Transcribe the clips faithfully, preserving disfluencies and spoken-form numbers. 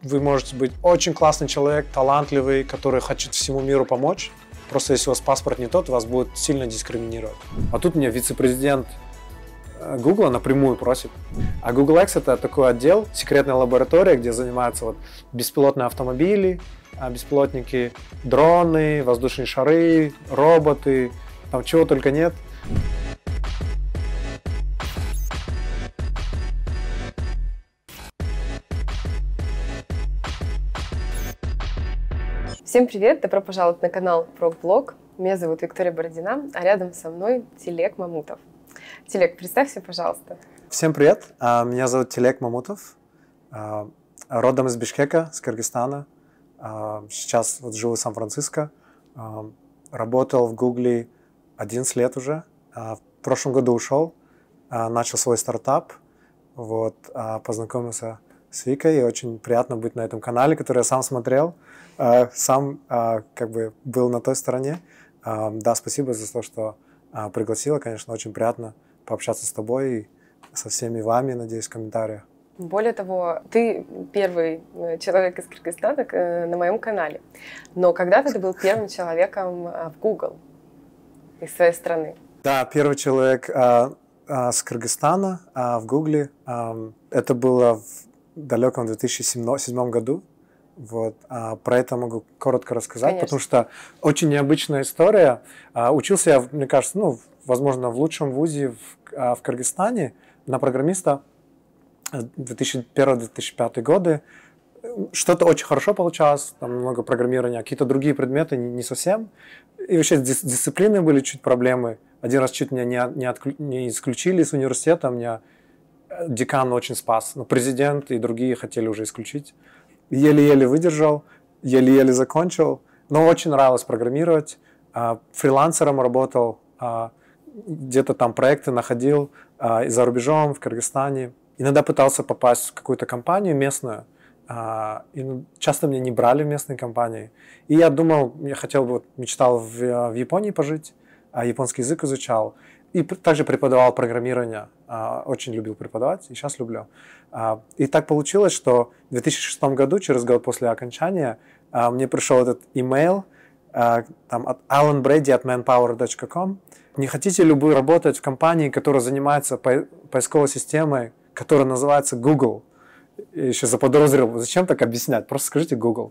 Вы можете быть очень классный человек, талантливый, который хочет всему миру помочь. Просто если у вас паспорт не тот, вас будут сильно дискриминировать. А тут мне вице-президент Google напрямую просит. А Google X — это такой отдел, секретная лаборатория, где занимаются вот беспилотные автомобили, беспилотники, дроны, воздушные шары, роботы, там чего только нет. Всем привет! Добро пожаловать на канал ProgBlog. Меня зовут Виктория Бородина, а рядом со мной Телек Мамутов. Телек, представься, пожалуйста. Всем привет! Меня зовут Телек Мамутов. Родом из Бишкека, с Кыргызстана. Сейчас вот живу в Сан-Франциско. Работал в Гугле одиннадцать лет уже. В прошлом году ушел, начал свой стартап. Вот, познакомился с Викой, и очень приятно быть на этом канале, который я сам смотрел, сам как бы был на той стороне. Да, спасибо за то, что пригласила, конечно, очень приятно пообщаться с тобой и со всеми вами, надеюсь, в комментариях. Более того, ты первый человек из Кыргызстана на моем канале, но когда-то ты был первым человеком в Google из своей страны. Да, первый человек с Кыргызстана в Гугле. Это было в далеком две тысячи седьмом году. Вот. А про это могу коротко рассказать, Конечно. Потому что очень необычная история. А, учился я, мне кажется, ну, возможно, в лучшем вузе в, а, в Кыргызстане на программиста две тысячи первый — две тысячи пятый годы. Что-то очень хорошо получалось, там много программирования, какие-то другие предметы не, не совсем. И вообще с дис- дисциплиной были чуть проблемы. Один раз чуть меня не, не, отклю- не исключили из университета, меня декан очень спас, но президент и другие хотели уже исключить. Еле-еле выдержал, еле-еле закончил, но очень нравилось программировать. Фрилансером работал, где-то там проекты находил и за рубежом, в Кыргызстане. Иногда пытался попасть в какую-то компанию местную, и часто меня не брали в местные компании. И я думал, я хотел бы, мечтал в, в Японии пожить, японский язык изучал. И также преподавал программирование, очень любил преподавать, и сейчас люблю. И так получилось, что в две тысячи шестом году, через год после окончания, мне пришел этот имейл там, от Alan Brady at manpower точка com. Не хотите ли вы работать в компании, которая занимается поисковой системой, которая называется Google? Я еще заподозрил, зачем так объяснять, просто скажите Google.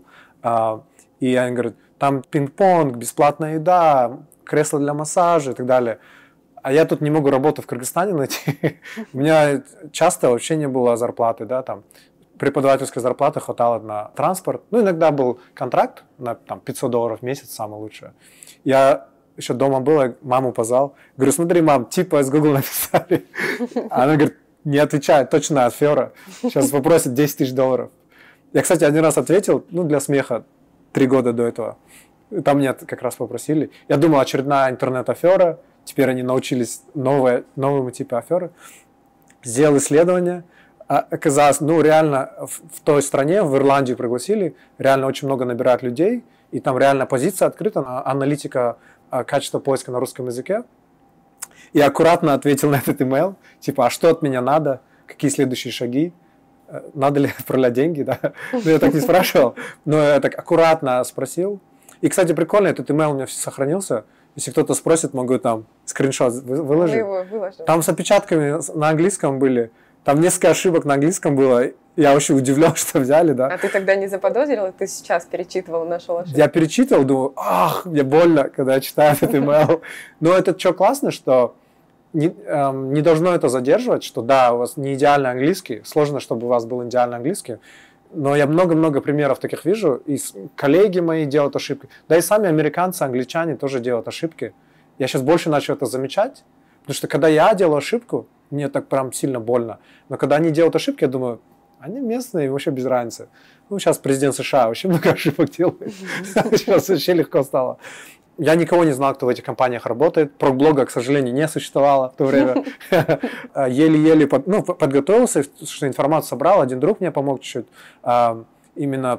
И они говорят, там пинг-понг, бесплатная еда, кресло для массажа и так далее. А я тут не могу работу в Кыргызстане найти. У меня часто вообще не было зарплаты, да, там преподавательской зарплаты хватало на транспорт. Ну, иногда был контракт на там, пятьсот долларов в месяц, самое лучшее. Я еще дома был, маму позвал. Говорю, смотри, мам, типа из Google написали. А она говорит, не отвечает, точно афера. Сейчас попросит десять тысяч долларов. Я, кстати, один раз ответил, ну, для смеха, три года до этого. Там меня как раз попросили. Я думал, очередная интернет-афера. Теперь они научились новые, новому типу аферы. Сделал исследование. Оказалось, ну реально в, в той стране, в Ирландию пригласили, реально очень много набирают людей. И там реально позиция открыта, аналитика качества поиска на русском языке. И аккуратно ответил на этот имейл. Типа, а что от меня надо? Какие следующие шаги? Надо ли отправлять деньги? Да? Ну, я так не спрашивал. Но я так аккуратно спросил. И, кстати, прикольно, этот имейл у меня сохранился. Если кто-то спросит, могу там скриншот выложить. Там с опечатками на английском были. Там несколько ошибок на английском было. Я вообще удивлен, что взяли, да. А ты тогда не заподозрил, ты сейчас перечитывал, нашел ошибку? Я перечитывал, думаю, ах, мне больно, когда я читаю этот email. Но это что классно, что не, эм, не должно это задерживать, что да, у вас не идеальный английский, сложно, чтобы у вас был идеальный английский. Но я много-много примеров таких вижу, и коллеги мои делают ошибки, да и сами американцы, англичане тоже делают ошибки. Я сейчас больше начал это замечать, потому что когда я делаю ошибку, мне так прям сильно больно. Но когда они делают ошибки, я думаю, они местные, вообще без разницы. Ну, сейчас президент США вообще много ошибок делает. Сейчас вообще легко стало. Я никого не знал, кто в этих компаниях работает. ProgBlog, к сожалению, не существовало в то время. Еле-еле под, ну, подготовился, что информацию собрал. Один друг мне помог чуть-чуть. Именно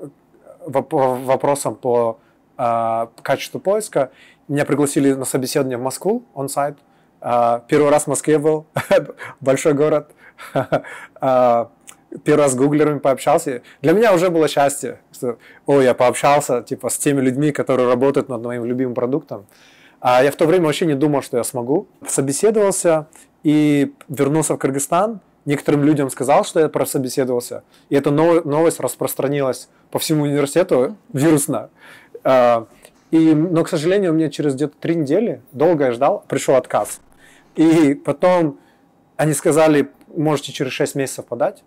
вопросом по качеству поиска. Меня пригласили на собеседование в Москву, он-сайт. Первый раз в Москве был, большой город. первый раз с гуглерами пообщался. Для меня уже было счастье, что, о, я пообщался типа, с теми людьми, которые работают над моим любимым продуктом. А я в то время вообще не думал, что я смогу. Собеседовался и вернулся в Кыргызстан. Некоторым людям сказал, что я прособеседовался. И эта новость распространилась по всему университету вирусно. И, но, к сожалению, мне через где-то три недели, долго я ждал, пришел отказ. И потом они сказали, можете через шесть месяцев подать.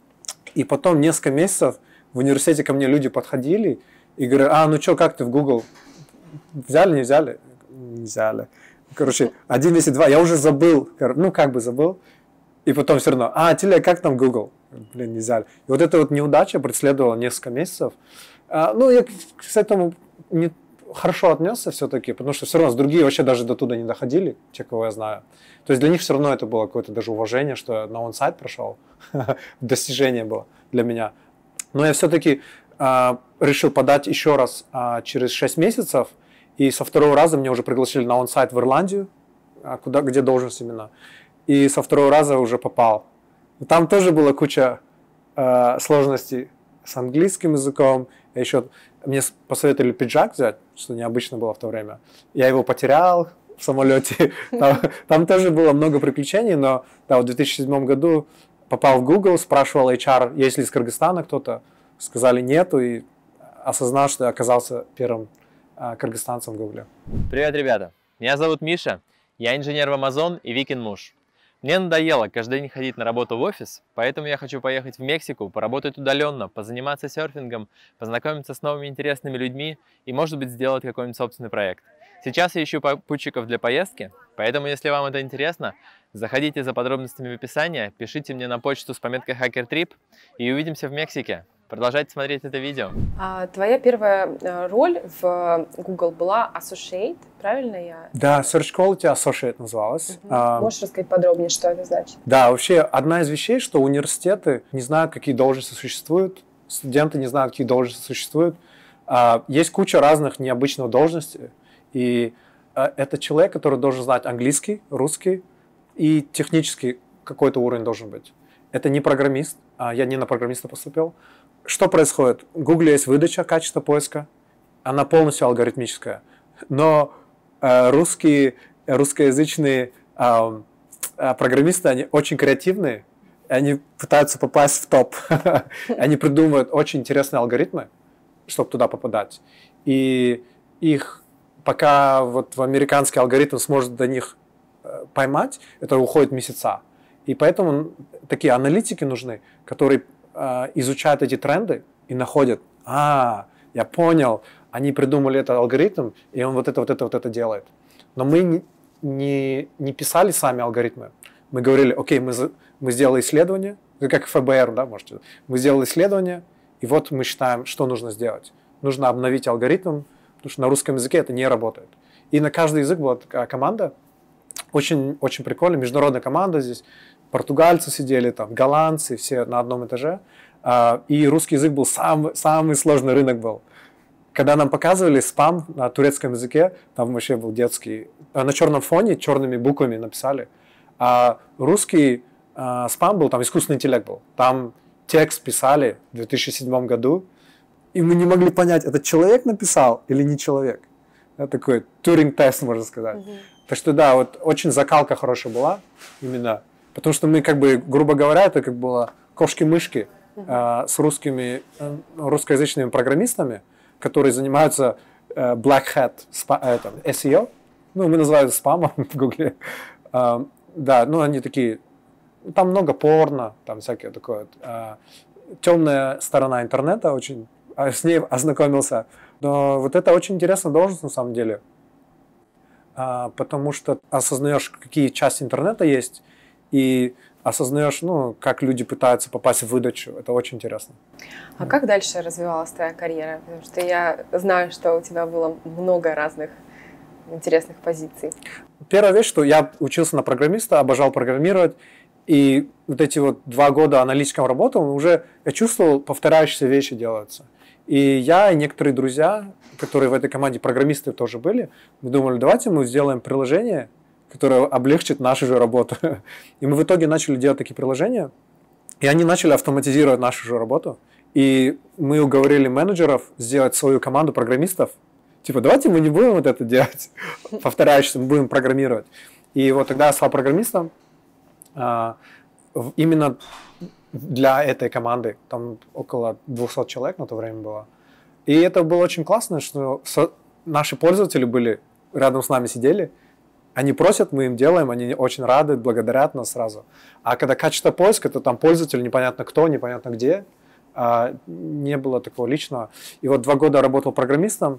И потом несколько месяцев в университете ко мне люди подходили и говорят, а, ну что, как ты в Google? Взяли, не взяли? Не взяли. Короче, один месяц, два, я уже забыл, ну как бы забыл. И потом все равно, а, Тиля, как там Google? Блин, не взяли. И вот эта вот неудача преследовала несколько месяцев. А, ну, я к этому не хорошо отнесся все-таки, потому что все равно другие вообще даже до туда не доходили, те, кого я знаю. То есть для них все равно это было какое-то даже уважение, что я на онсайт прошел. Достижение было для меня. Но я все-таки а, решил подать еще раз а, через шесть месяцев, и со второго раза меня уже пригласили на онсайт в Ирландию, а, куда, где должность именно. И со второго раза уже попал. Там тоже была куча э, сложностей с английским языком. Я еще, мне посоветовали пиджак взять, что необычно было в то время. Я его потерял в самолете. Там, там тоже было много приключений, но да, в две тысячи седьмом году попал в Google, спрашивал эйч ар, есть ли из Кыргызстана кто-то. Сказали нету, и осознал, что я оказался первым э, кыргызстанцем в Google. Привет, ребята! Меня зовут Миша, я инженер в Amazon и Викин муж. Мне надоело каждый день ходить на работу в офис, поэтому я хочу поехать в Мексику, поработать удаленно, позаниматься серфингом, познакомиться с новыми интересными людьми и, может быть, сделать какой-нибудь собственный проект. Сейчас я ищу попутчиков для поездки, поэтому, если вам это интересно, заходите за подробностями в описании, пишите мне на почту с пометкой HackerTrip и увидимся в Мексике. Продолжайте смотреть это видео. А твоя первая роль в Google была Associate, правильно я? Да, Search Quality Associate называлась. Угу. А, Можешь рассказать подробнее, что это значит? Да, вообще одна из вещей, что университеты не знают, какие должности существуют, студенты не знают, какие должности существуют. А, есть куча разных необычных должностей, и а, это человек, который должен знать английский, русский и технический какой-то уровень должен быть. Это не программист, а я не на программиста поступил. Что происходит? В Google есть выдача качества поиска, она полностью алгоритмическая, но э, русские, русскоязычные э, э, программисты, они очень креативные, они пытаются попасть в топ, они придумывают очень интересные алгоритмы, чтобы туда попадать, и их, пока вот в американский алгоритм сможет до них э, поймать, это уходит месяца, и поэтому такие аналитики нужны, которые изучают эти тренды и находят, а, я понял, они придумали этот алгоритм, и он вот это, вот это, вот это делает. Но мы не, не, не писали сами алгоритмы. Мы говорили, окей, мы, мы сделали исследование, как эф бэ эр, да, можете. Мы сделали исследование, и вот мы считаем, что нужно сделать. Нужно обновить алгоритм, потому что на русском языке это не работает. И на каждый язык была такая команда, очень, очень прикольная, международная команда здесь. Португальцы сидели, там, голландцы, все на одном этаже. И русский язык был самый, самый сложный рынок был. Когда нам показывали спам на турецком языке, там вообще был детский, на черном фоне черными буквами написали. А русский а, спам был, там искусственный интеллект был. Там текст писали в две тысячи седьмом году, и мы не могли понять, это человек написал или не человек. Это такой Тьюринг-тест, можно сказать. Mm-hmm. Так что да, вот очень закалка хорошая была именно. Потому что мы, как бы, грубо говоря, это как было кошки-мышки uh-huh. э, с русскими, э, русскоязычными программистами, которые занимаются э, black hat, спа, это, эс и о. Ну, мы называем это спамом в Гугле. Э, да, ну, они такие, там много порно, там всякое такое. Э, темная сторона интернета, очень, с ней ознакомился. Но вот это очень интересная должность на самом деле. Э, потому что осознаешь, какие части интернета есть, и осознаешь, ну, как люди пытаются попасть в выдачу. Это очень интересно. А как дальше развивалась твоя карьера? Потому что я знаю, что у тебя было много разных интересных позиций. Первая вещь, что я учился на программиста, обожал программировать, и вот эти вот два года аналитиком работал, уже я чувствовал, повторяющиеся вещи делаются. И я и некоторые друзья, которые в этой команде программисты тоже были, мы думали, давайте мы сделаем приложение, которое облегчит нашу же работу. И мы в итоге начали делать такие приложения. И они начали автоматизировать нашу же работу. И мы уговорили менеджеров сделать свою команду программистов. Типа, давайте мы не будем вот это делать, повторяюще, мы будем программировать. И вот тогда я стал программистом а, именно для этой команды. Там около двухсот человек на то время было. И это было очень классно, что со- наши пользователи были рядом с нами, сидели. Они просят, мы им делаем, они очень рады, благодарят нас сразу. А когда качество поиска, то там пользователь непонятно кто, непонятно где. А, не было такого личного. И вот два года работал программистом,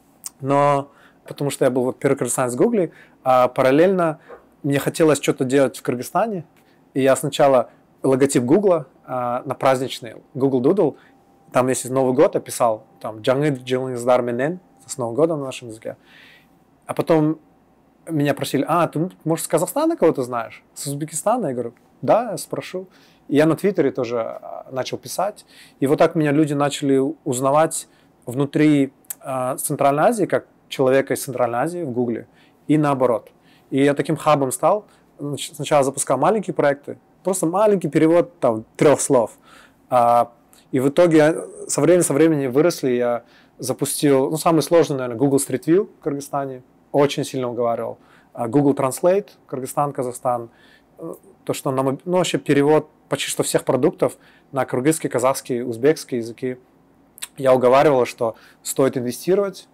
но потому что я был вот первый кыргызстанец в Гугле, а параллельно мне хотелось что-то делать в Кыргызстане. И я сначала логотип Гугла а, на праздничный, Google Doodle, там если Новый год описал, там «Жаңы жылыңыздар менен», с Новым годом на нашем языке. А потом меня просили, а, ты, может, с Казахстана кого-то знаешь? С Узбекистана? Я говорю, да, я спрошу. И я на Твиттере тоже начал писать. И вот так меня люди начали узнавать внутри э, Центральной Азии, как человека из Центральной Азии в Гугле, и наоборот. И я таким хабом стал. Сначала запускал маленькие проекты, просто маленький перевод там, трех слов. А, и в итоге со временем, со временем выросли, я запустил, ну, самый сложный, наверное, Google Street View в Кыргызстане. Очень сильно уговаривал. Google Translate, Кыргызстан, Казахстан. То, что нам, ну, вообще перевод почти что всех продуктов на кыргызский, казахский, узбекский языки. Я уговаривал, что стоит инвестировать,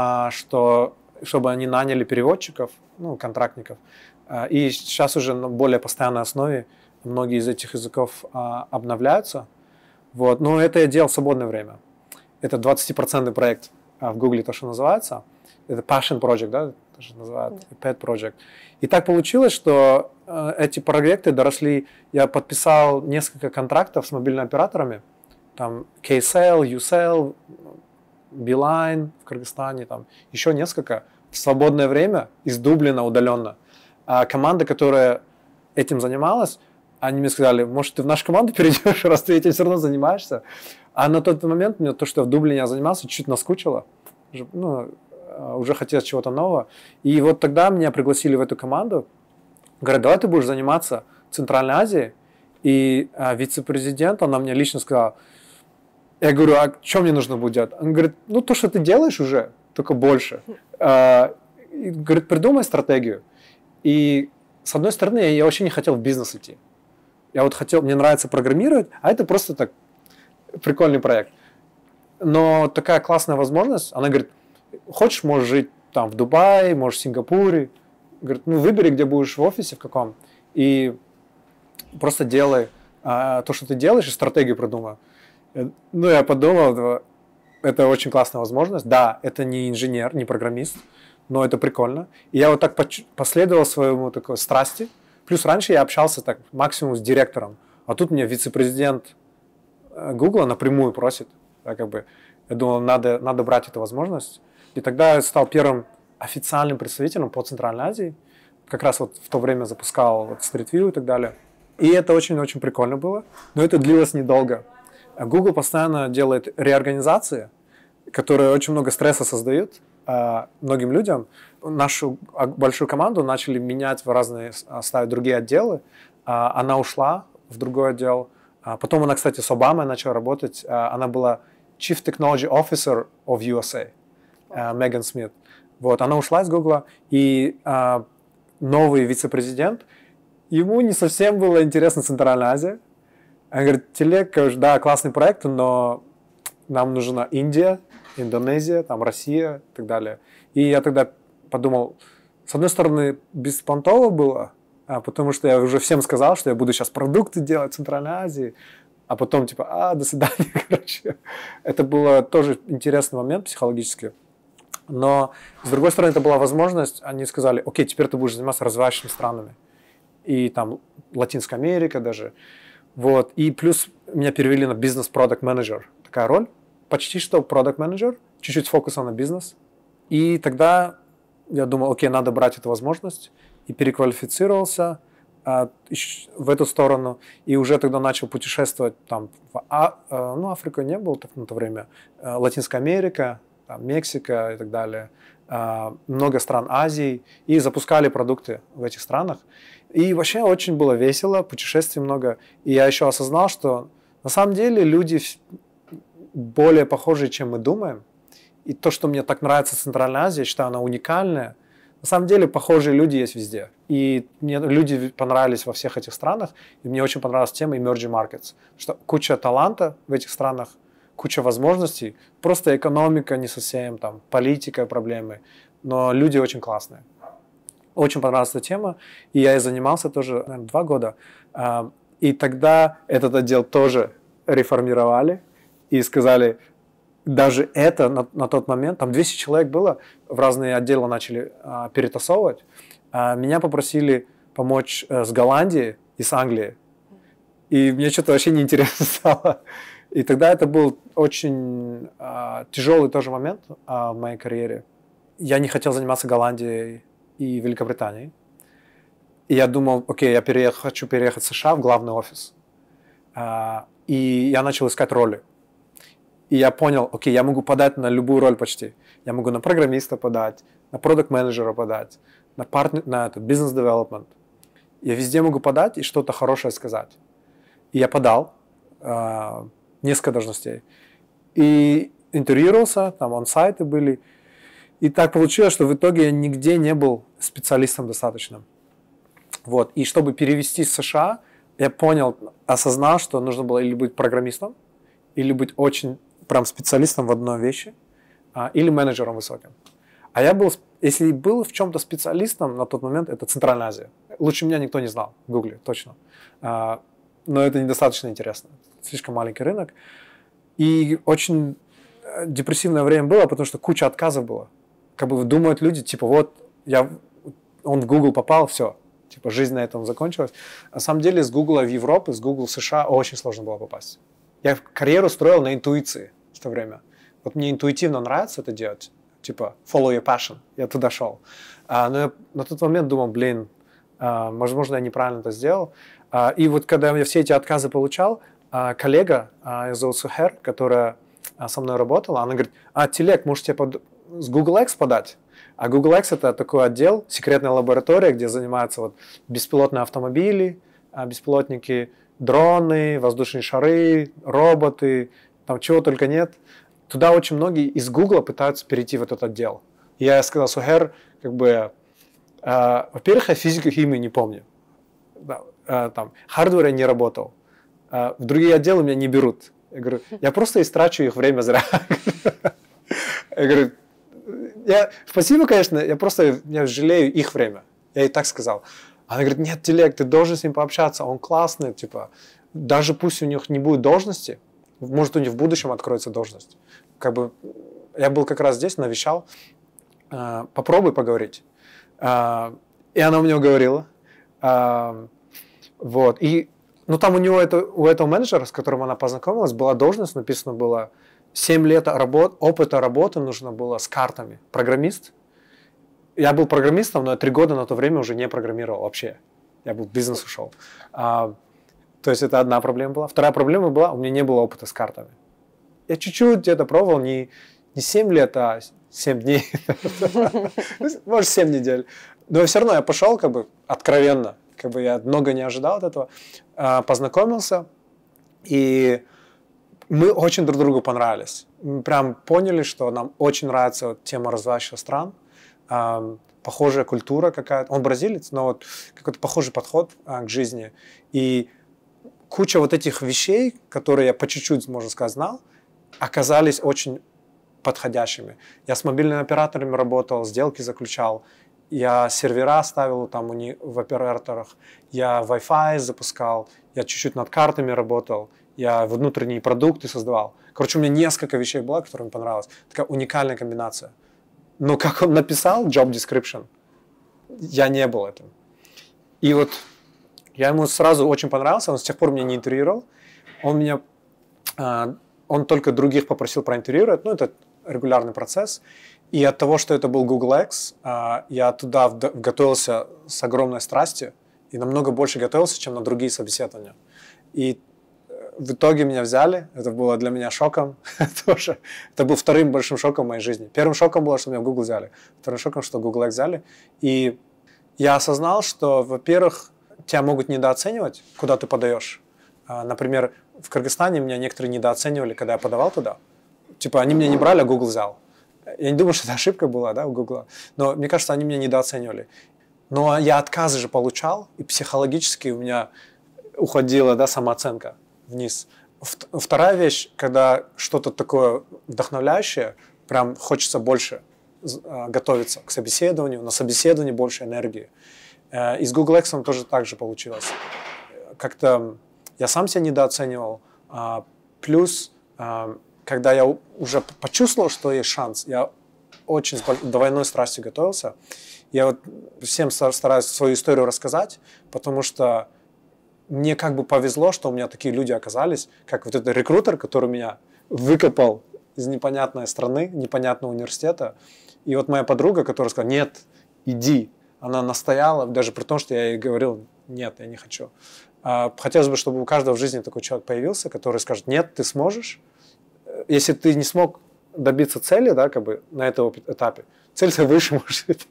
что, чтобы они наняли переводчиков, ну, контрактников. И сейчас уже на более постоянной основе многие из этих языков обновляются. Вот. Но это я делал в свободное время. Это двадцатипроцентный проект в Гугле, то, что называется. Это Passion Project, да, тоже называют, Pet Project. И так получилось, что э, эти проекты доросли. Я подписал несколько контрактов с мобильными операторами. Там Kcell, Ucell, Beeline в Кыргызстане, там еще несколько. В свободное время из Дублина удаленно. А команда, которая этим занималась, они мне сказали, может, ты в нашу команду перейдешь, раз ты этим все равно занимаешься. А на тот момент мне то, что в Дублине я занимался, чуть-чуть наскучило. Ну, уже хотелось чего-то нового. И вот тогда меня пригласили в эту команду. Говорят, давай ты будешь заниматься Центральной Азией. И а, вице-президент, она мне лично сказала, я говорю, а что мне нужно будет делать? Он говорит, ну то, что ты делаешь уже, только больше. А, и, говорит, придумай стратегию. И с одной стороны, я вообще не хотел в бизнес идти. Я вот хотел, мне нравится программировать, а это просто так прикольный проект. Но такая классная возможность, она говорит, хочешь, можешь жить там в Дубае, можешь в Сингапуре. Говорит, ну выбери, где будешь в офисе, в каком, и просто делай а, то, что ты делаешь, и стратегию продумай. Ну, я подумал, это очень классная возможность. Да, это не инженер, не программист, но это прикольно. И я вот так последовал своему такой страсти. Плюс раньше я общался так максимум с директором, а тут мне вице-президент Гугла напрямую просит. Да, как бы, я думал, надо, надо брать эту возможность. И тогда я стал первым официальным представителем по Центральной Азии. Как раз вот в то время запускал вот Street View и так далее. И это очень-очень прикольно было. Но это длилось недолго. Google постоянно делает реорганизации, которые очень много стресса создают а, многим людям. Нашу большую команду начали менять в разные, ставить другие отделы. А, она ушла в другой отдел. А, потом она, кстати, с Обамой начала работать. А, она была Chief Technology Officer of ю эс эй. Меган Смит. Вот, она ушла из Гугла, и а, новый вице-президент, ему не совсем было интересно Центральная Азия. Он говорит, телег, да, классный проект, но нам нужна Индия, Индонезия, там Россия и так далее. И я тогда подумал, с одной стороны, беспонтово было, а, потому что я уже всем сказал, что я буду сейчас продукты делать в Центральной Азии, а потом типа, а, до свидания, короче. Это был тоже интересный момент психологически. Но, с другой стороны, это была возможность, они сказали, окей, теперь ты будешь заниматься развивающими странами. И там Латинская Америка даже. Вот. И плюс меня перевели на бизнес-продакт-менеджер. Такая роль. Почти что продакт-менеджер, чуть-чуть фокуса на бизнес. И тогда я думал, окей, надо брать эту возможность. И переквалифицировался а, в эту сторону. И уже тогда начал путешествовать там, в а, ну, Африку не был так на то время. Латинская Америка, там, Мексика и так далее. много стран Азии, и запускали продукты в этих странах. И вообще очень было весело, путешествий много. И я еще осознал, что на самом деле люди более похожие, чем мы думаем. И то, что мне так нравится в Центральной Азии, я считаю, она уникальная. На самом деле похожие люди есть везде. И мне люди понравились во всех этих странах. И мне очень понравилась тема Emerging Markets. Что куча таланта в этих странах, куча возможностей. Просто экономика не совсем, там, политика, проблемы. Но люди очень классные. Очень понравилась эта тема. И я и занимался тоже, наверное, два года. И тогда этот отдел тоже реформировали. И сказали, даже это на, на тот момент, там двести человек было, в разные отделы начали а, перетасовывать. А, меня попросили помочь а, с Голландией и с Англией. И мне что-то вообще неинтересно стало. И тогда это был очень а, тяжелый тоже момент а, в моей карьере. Я не хотел заниматься Голландией и Великобританией. И я думал, окей, я переех, хочу переехать в США в главный офис. А, и я начал искать роли. И я понял, окей, я могу подать на любую роль почти. Я могу на программиста подать, на продакт-менеджера подать, на, партнер, на бизнес-девелопмент. Я везде могу подать и что-то хорошее сказать. И я подал э, несколько должностей. И интервьюировался, там он-сайты были. И так получилось, что в итоге я нигде не был специалистом достаточным. Вот. И чтобы перевести с США, я понял, осознал, что нужно было или быть программистом, или быть очень прям специалистом в одной вещи, а, или менеджером высоким. А я был, если был в чем-то специалистом на тот момент, это Центральная Азия. Лучше меня никто не знал в Гугле, точно. А, но это недостаточно интересно. Слишком маленький рынок. И очень депрессивное время было, потому что куча отказов было. Как бы думают люди, типа, вот, я, он в Google попал, все. Типа, жизнь на этом закончилась. На самом деле, с Гугла в Европу, с Google в США очень сложно было попасть. Я карьеру строил на интуиции в то время. Вот мне интуитивно нравится это делать. Типа, follow your passion. Я туда шел. А, но я на тот момент думал, блин, а, возможно, я неправильно это сделал. А, и вот когда я все эти отказы получал, а, коллега, а, ее зовут Сухер, которая а, со мной работала, она говорит, а, Телек, может тебе под... с Google X подать? А Google X это такой отдел, секретная лаборатория, где занимаются вот беспилотные автомобили, а, беспилотники, дроны, воздушные шары, роботы, там чего только нет. Туда очень многие из Гугла пытаются перейти в этот отдел. И я сказал, Сухер, как бы, э, во-первых, я физику, химию не помню. Да, э, там, хардвер я не работал. Э, в другие отделы меня не берут. Я говорю, я просто истрачу их время зря. Я говорю, я, спасибо, конечно, я просто я жалею их время. Я ей так сказал. Она говорит, нет, Телек, ты должен с ним пообщаться, он классный, типа, даже пусть у них не будет должности, может, у них в будущем откроется должность. Как бы, я был как раз здесь, навещал, э, попробуй поговорить. Э, и она мне уговорила. Э, вот, и, ну, там у него, это, у этого менеджера, с которым она познакомилась, была должность, написано было, семь лет работ, опыта работы нужно было с картами, программист. Я был программистом, но я три года на то время уже не программировал вообще. Я был в бизнес ушел. А, то есть это одна проблема была. Вторая проблема была, у меня не было опыта с картами. Я чуть-чуть где-то пробовал, не, не семь лет, а семь дней. Может, семь недель. Но все равно я пошел как бы откровенно. Как бы я много не ожидал от этого. А, познакомился. И мы очень друг другу понравились. Мы прям поняли, что нам очень нравится вот тема развивающихся стран. Uh, похожая культура какая-то. Он бразилец, но вот какой-то похожий подход uh, к жизни. И куча вот этих вещей, которые я по чуть-чуть, можно сказать, знал, оказались очень подходящими. Я с мобильными операторами работал, сделки заключал, я сервера ставил там у них в операторах, я Wi-Fi запускал, я чуть-чуть над картами работал, я внутренние продукты создавал. Короче, у меня несколько вещей было, которые мне понравилось. Такая уникальная комбинация. Но как он написал job description, я не был этим. И вот я ему сразу очень понравился, он с тех пор меня не интервьюировал. Он меня, он только других попросил проинтервьюировать, ну это регулярный процесс. И от того, что это был Google X, я туда готовился с огромной страстью и намного больше готовился, чем на другие собеседования. И в итоге меня взяли, это было для меня шоком тоже. Это был вторым большим шоком в моей жизни. Первым шоком было, что меня в Google взяли. Вторым шоком, что Google X взяли. И я осознал, что, во-первых, тебя могут недооценивать, куда ты подаешь. Например, в Кыргызстане меня некоторые недооценивали, когда я подавал туда. Типа, они меня не брали, а Google взял. Я не думаю, что это ошибка была, да, у Google. Но мне кажется, они меня недооценивали. Но я отказы же получал, и психологически у меня уходила, да, самооценка вниз. Вторая вещь, когда что-то такое вдохновляющее, прям хочется больше готовиться к собеседованию, на собеседовании больше энергии. И с Google X тоже так же получилось. Как-то я сам себя недооценивал, плюс, когда я уже почувствовал, что есть шанс, я очень с двойной страстью готовился. Я вот всем стараюсь свою историю рассказать, потому что мне как бы повезло, что у меня такие люди оказались, как вот этот рекрутер, который меня выкопал из непонятной страны, непонятного университета. И вот моя подруга, которая сказала: нет, иди. Она настояла, даже при том, что я ей говорил: нет, я не хочу. Хотелось бы, чтобы у каждого в жизни такой человек появился, который скажет: нет, ты сможешь. Если ты не смог добиться цели, да, как бы на этом этапе, цель-то выше может быть.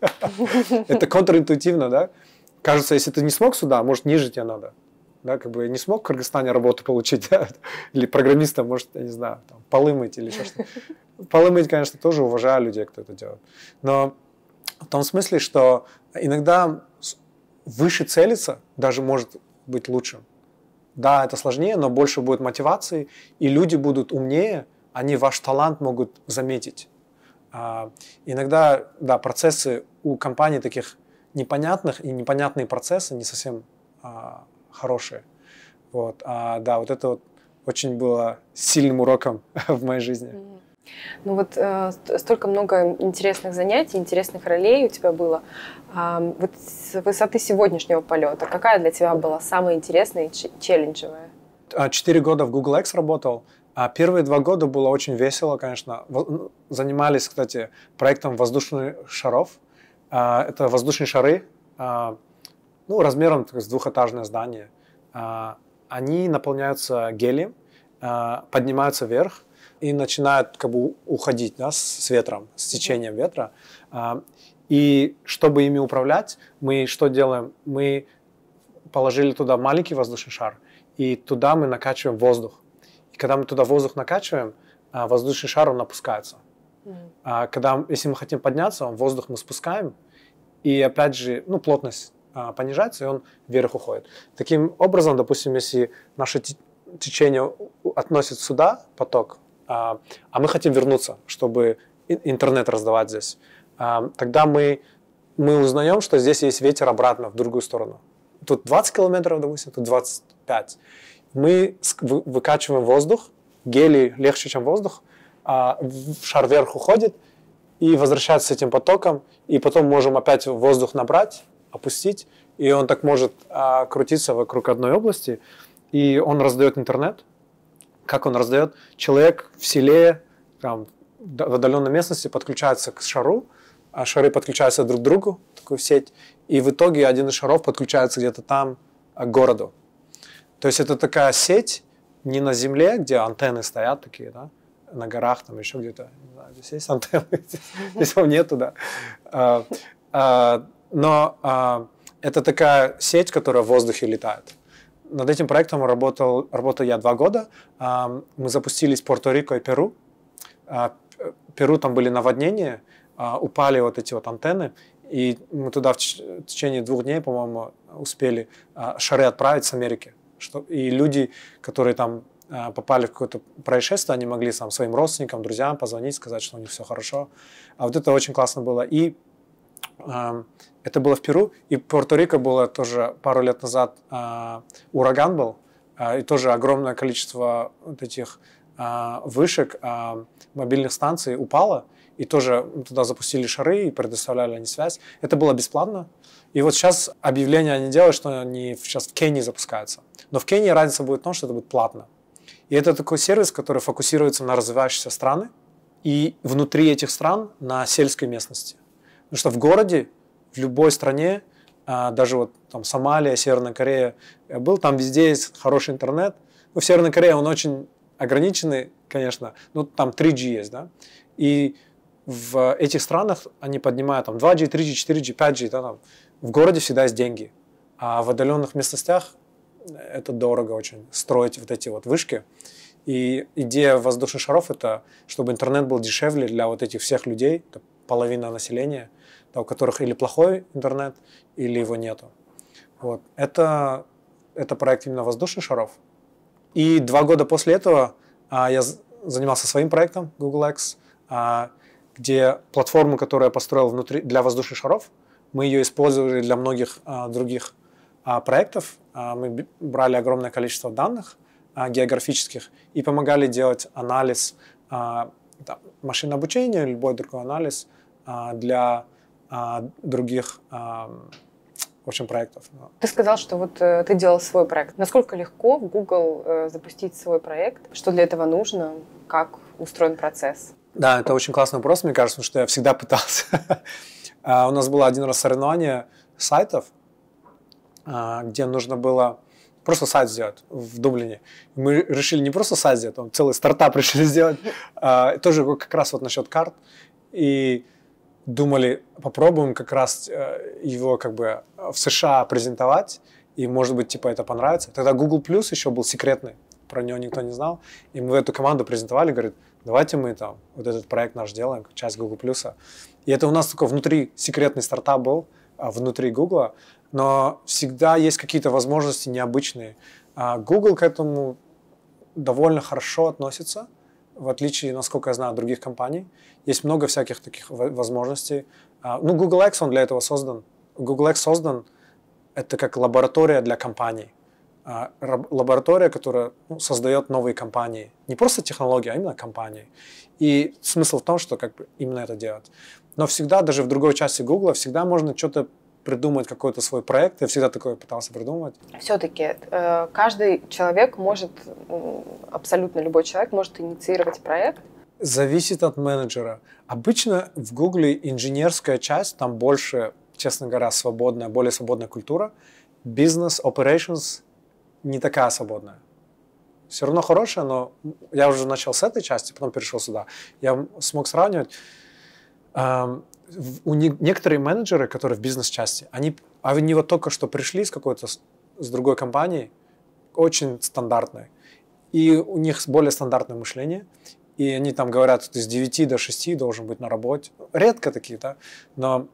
Это контринтуитивно, да. Кажется, если ты не смог сюда, может, ниже тебе надо. Да, как бы не смог в Кыргызстане работу получить, да? Или программиста, может, я не знаю, там, полы мыть или что-то. Полы мыть, конечно, тоже уважаю людей, кто это делает. Но в том смысле, что иногда выше целиться даже может быть лучшим. Да, это сложнее, но больше будет мотивации, и люди будут умнее, они ваш талант могут заметить. А, иногда, да, процессы у компаний таких непонятных, и непонятные процессы не совсем а, хорошие. Вот. А, да, вот это вот очень было сильным уроком в моей жизни. Ну вот э, столько много интересных занятий, интересных ролей у тебя было. А, вот с высоты сегодняшнего полета, какая для тебя была самая интересная и челленджевая? Четыре года в Google X работал. А первые два года было очень весело, конечно. Занимались, кстати, проектом воздушных шаров. А, это воздушные шары, а, ну, размером с двухэтажное здание. А, они наполняются гелием, а, поднимаются вверх и начинают как бы уходить, да, с, с ветром, с течением ветра. А, и чтобы ими управлять, мы что делаем? Мы положили туда маленький воздушный шар, и туда мы накачиваем воздух. И когда мы туда воздух накачиваем, а, воздушный шар, он опускается. Mm-hmm. А, когда, если мы хотим подняться, воздух мы спускаем, и опять же, ну, плотность а, понижается, и он вверх уходит. Таким образом, допустим, если наше течение относит сюда, поток, а, а мы хотим вернуться, чтобы интернет раздавать здесь, а, тогда мы, мы узнаем, что здесь есть ветер обратно, в другую сторону. Тут двадцать километров, допустим, тут двадцать пять. Мы выкачиваем воздух, гелий легче, чем воздух, а шар вверх уходит и возвращается с этим потоком, и потом можем опять воздух набрать, опустить, и он так может а, крутиться вокруг одной области, и он раздает интернет. Как он раздает? Человек в селе, там, в отдаленной местности подключается к шару, а шары подключаются друг к другу, такую сеть, и в итоге один из шаров подключается где-то там к городу. То есть это такая сеть не на земле, где антенны стоят такие, да, на горах, там еще где-то, не знаю, здесь есть антенны, здесь вам нету, да. А, а, но а, это такая сеть, которая в воздухе летает. Над этим проектом работал, работал я два года. А, мы запустились в Пуэрто-Рико и Перу. А, Перу там были наводнения, а, упали вот эти вот антенны, и мы туда в течение двух дней, по-моему, успели а, шары отправить с Америки. Что, и люди, которые там э, попали в какое-то происшествие, они могли сам, своим родственникам, друзьям позвонить, сказать, что у них все хорошо. А вот это очень классно было. И э, это было в Перу. И в Пуэрто-Рико было тоже пару лет назад э, ураган был. Э, и тоже огромное количество вот этих э, вышек, э, мобильных станций упало. И тоже туда запустили шары и предоставляли они связь. Это было бесплатно. И вот сейчас объявление они делают, что они сейчас в Кении запускаются. Но в Кении разница будет в том, что это будет платно. И это такой сервис, который фокусируется на развивающиеся страны и внутри этих стран на сельской местности. Потому что в городе, в любой стране, даже вот там Сомалия, Северная Корея, был, там везде есть хороший интернет, Ну, в Северной Корее он очень ограниченный, конечно, ну, там три джи есть, да, и в этих странах они поднимают там два джи, три джи, четыре джи, пять джи, да, там, в городе всегда есть деньги, а в отдаленных местностях это дорого очень, строить вот эти вот вышки. И идея воздушных шаров – это чтобы интернет был дешевле для вот этих всех людей, половина населения, да, у которых или плохой интернет, или его нету. Вот. Это, это проект именно воздушных шаров. И два года после этого а, я занимался своим проектом Google X, а, где платформу, которую я построил внутри для воздушных шаров, мы ее использовали для многих а, других а, проектов. А, мы брали огромное количество данных а, географических и помогали делать анализ, а, там, машинное обучение, любой другой анализ а, для а, других а, в общем, проектов. Ты сказал, что вот э, ты делал свой проект. Насколько легко в Google э, запустить свой проект? Что для этого нужно? Как устроен процесс? Да, это очень классный вопрос, мне кажется, потому что я всегда пытался. У нас было один раз соревнование сайтов, где нужно было просто сайт сделать в Дублине. Мы решили не просто сайт сделать, а целый стартап решили сделать. Тоже как раз вот насчет карт. И думали, попробуем как раз его как бы в США презентовать, и, может быть, типа это понравится. Тогда Google Plus еще был секретный, про него никто не знал. И мы эту команду презентовали, говорит, давайте мы там вот этот проект наш делаем, часть Google Plus. И это у нас только внутри секретный стартап был, внутри Google, но всегда есть какие-то возможности необычные. Google к этому довольно хорошо относится, в отличие, насколько я знаю, от других компаний. Есть много всяких таких возможностей. Ну, Google X, он для этого создан. Google X создан, это как лаборатория для компаний. Лаборатория, которая ну, создает новые компании. Не просто технологии, а именно компании. И смысл в том, что как бы именно это делать. Но всегда, даже в другой части Google, всегда можно что-то придумать, какой-то свой проект. Я всегда такое пытался придумать. Все-таки э, каждый человек может, абсолютно любой человек может инициировать проект? Зависит от менеджера. Обычно в Google инженерская часть, там больше, честно говоря, свободная, более свободная культура. Business, operations не такая свободная. Все равно хорошая, но я уже начал с этой части, потом перешел сюда. Я смог сравнивать. Эм, у не, некоторые менеджеры, которые в бизнес-части, они, они вот только что пришли с какой-то, с другой компании, очень стандартной. И у них более стандартное мышление. И они там говорят, что ты с девяти до шести должен быть на работе. Редко такие, да, но